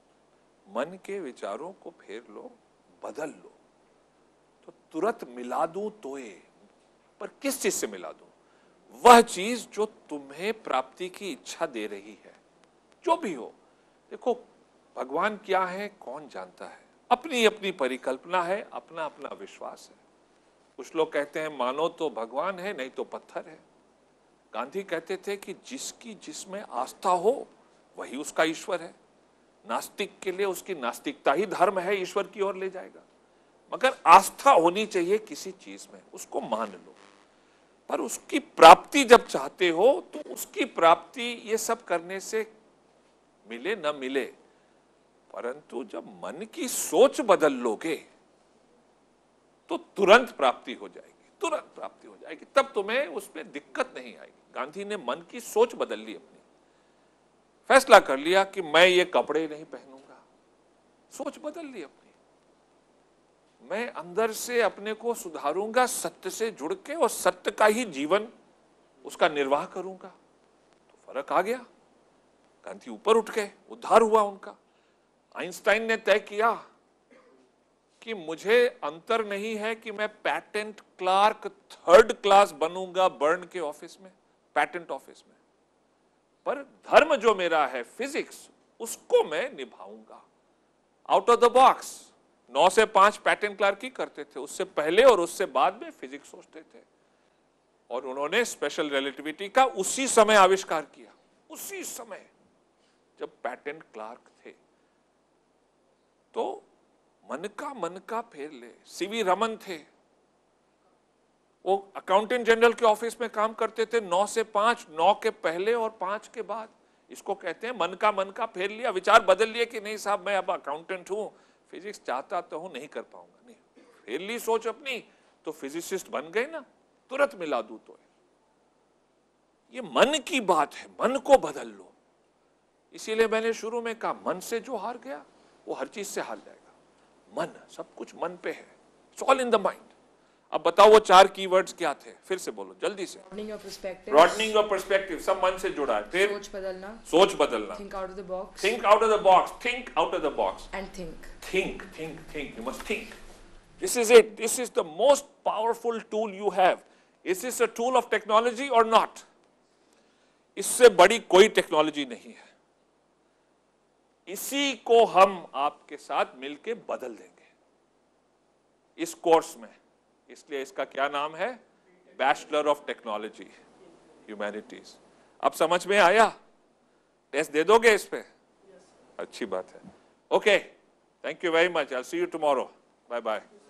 मन के विचारों को फेर लो, बदल लो, तो तुरंत मिला दूं तोए। पर किस चीज से मिला दूं? वह चीज जो तुम्हें प्राप्ति की इच्छा दे रही है, जो भी हो। देखो भगवान क्या है कौन जानता है, अपनी अपनी परिकल्पना है, अपना अपना विश्वास है। कुछ लोग कहते हैं मानो तो भगवान है, नहीं तो पत्थर है। गांधी कहते थे कि जिसकी जिसमें आस्था हो वही उसका ईश्वर है। नास्तिक के लिए उसकी नास्तिकता ही धर्म है, ईश्वर की ओर ले जाएगा। मगर आस्था होनी चाहिए किसी चीज में, उसको मान लो। पर उसकी प्राप्ति जब चाहते हो तो उसकी प्राप्ति ये सब करने से मिले न मिले, परंतु जब मन की सोच बदल लोगे तो तुरंत प्राप्ति हो जाएगी, तुरंत प्राप्ति हो जाएगी। तब तुम्हें उसमें दिक्कत नहीं आएगी। गांधी ने मन की सोच बदल ली, अपनी फैसला कर लिया कि मैं ये कपड़े नहीं पहनूंगा, सोच बदल ली अपनी। मैं अंदर से अपने को सुधारूंगा, सत्य से जुड़ के, और सत्य का ही जीवन उसका निर्वाह करूंगा। तो फर्क आ गया, गांधी ऊपर उठ गए, उद्धार हुआ उनका। आइंस्टाइन ने तय किया कि मुझे अंतर नहीं है कि मैं पैटेंट क्लार्क थर्ड क्लास बनूंगा बर्न के ऑफिस में, पैटेंट ऑफिस में, पर धर्म जो मेरा है फिजिक्स, उसको मैं निभाऊंगा। आउट ऑफ द बॉक्स नौ से पांच पैटेंट क्लार्क ही करते थे, उससे पहले और उससे बाद में फिजिक्स सोचते थे। और उन्होंने स्पेशल रिलेटिविटी का उसी समय आविष्कार किया, उसी समय जब पैटेंट क्लार्क थे। तो मन का मन का फेर ले। सीवी रमन थे, वो अकाउंटेंट जनरल के ऑफिस में काम करते थे, नौ से पांच, नौ के पहले और पांच के बाद। इसको कहते हैं मन का मन का फेर लिया, विचार बदल लिए कि नहीं साहब मैं अब अकाउंटेंट हूं, फिजिक्स चाहता तो हूं, नहीं कर पाऊंगा, नहीं, फेर ली सोच अपनी, तो फिजिसिस्ट बन गए ना, तुरंत मिला दूं तो। ये मन की बात है, मन को बदल लो। इसीलिए मैंने शुरू में कहा, मन से जो हार गया वो हर चीज से हार जाएगा। मन, सब कुछ मन पे है, it's all in the mind. अब बताओ वो चार कीवर्ड्स क्या थे, फिर से बोलो जल्दी से। Broadening your perspective. Broadening your perspective, सब मन से जुड़ा है। फिर सोच बदलना, सोच बदलना, think out of the box, think out of the box, think out of the box, and think. think, think, think. You must think. This is it. This is the most powerful tool you have. Is this a tool of technology or not? इससे बड़ी कोई टेक्नोलॉजी नहीं है। इसी को हम आपके साथ मिलके बदल देंगे इस कोर्स में। इसलिए इसका क्या नाम है? Bachelor of technology humanities. अब समझ में आया? टेस्ट दे दोगे इस पे? अच्छी बात है। Okay, thank you very much. I will see you tomorrow. Bye bye.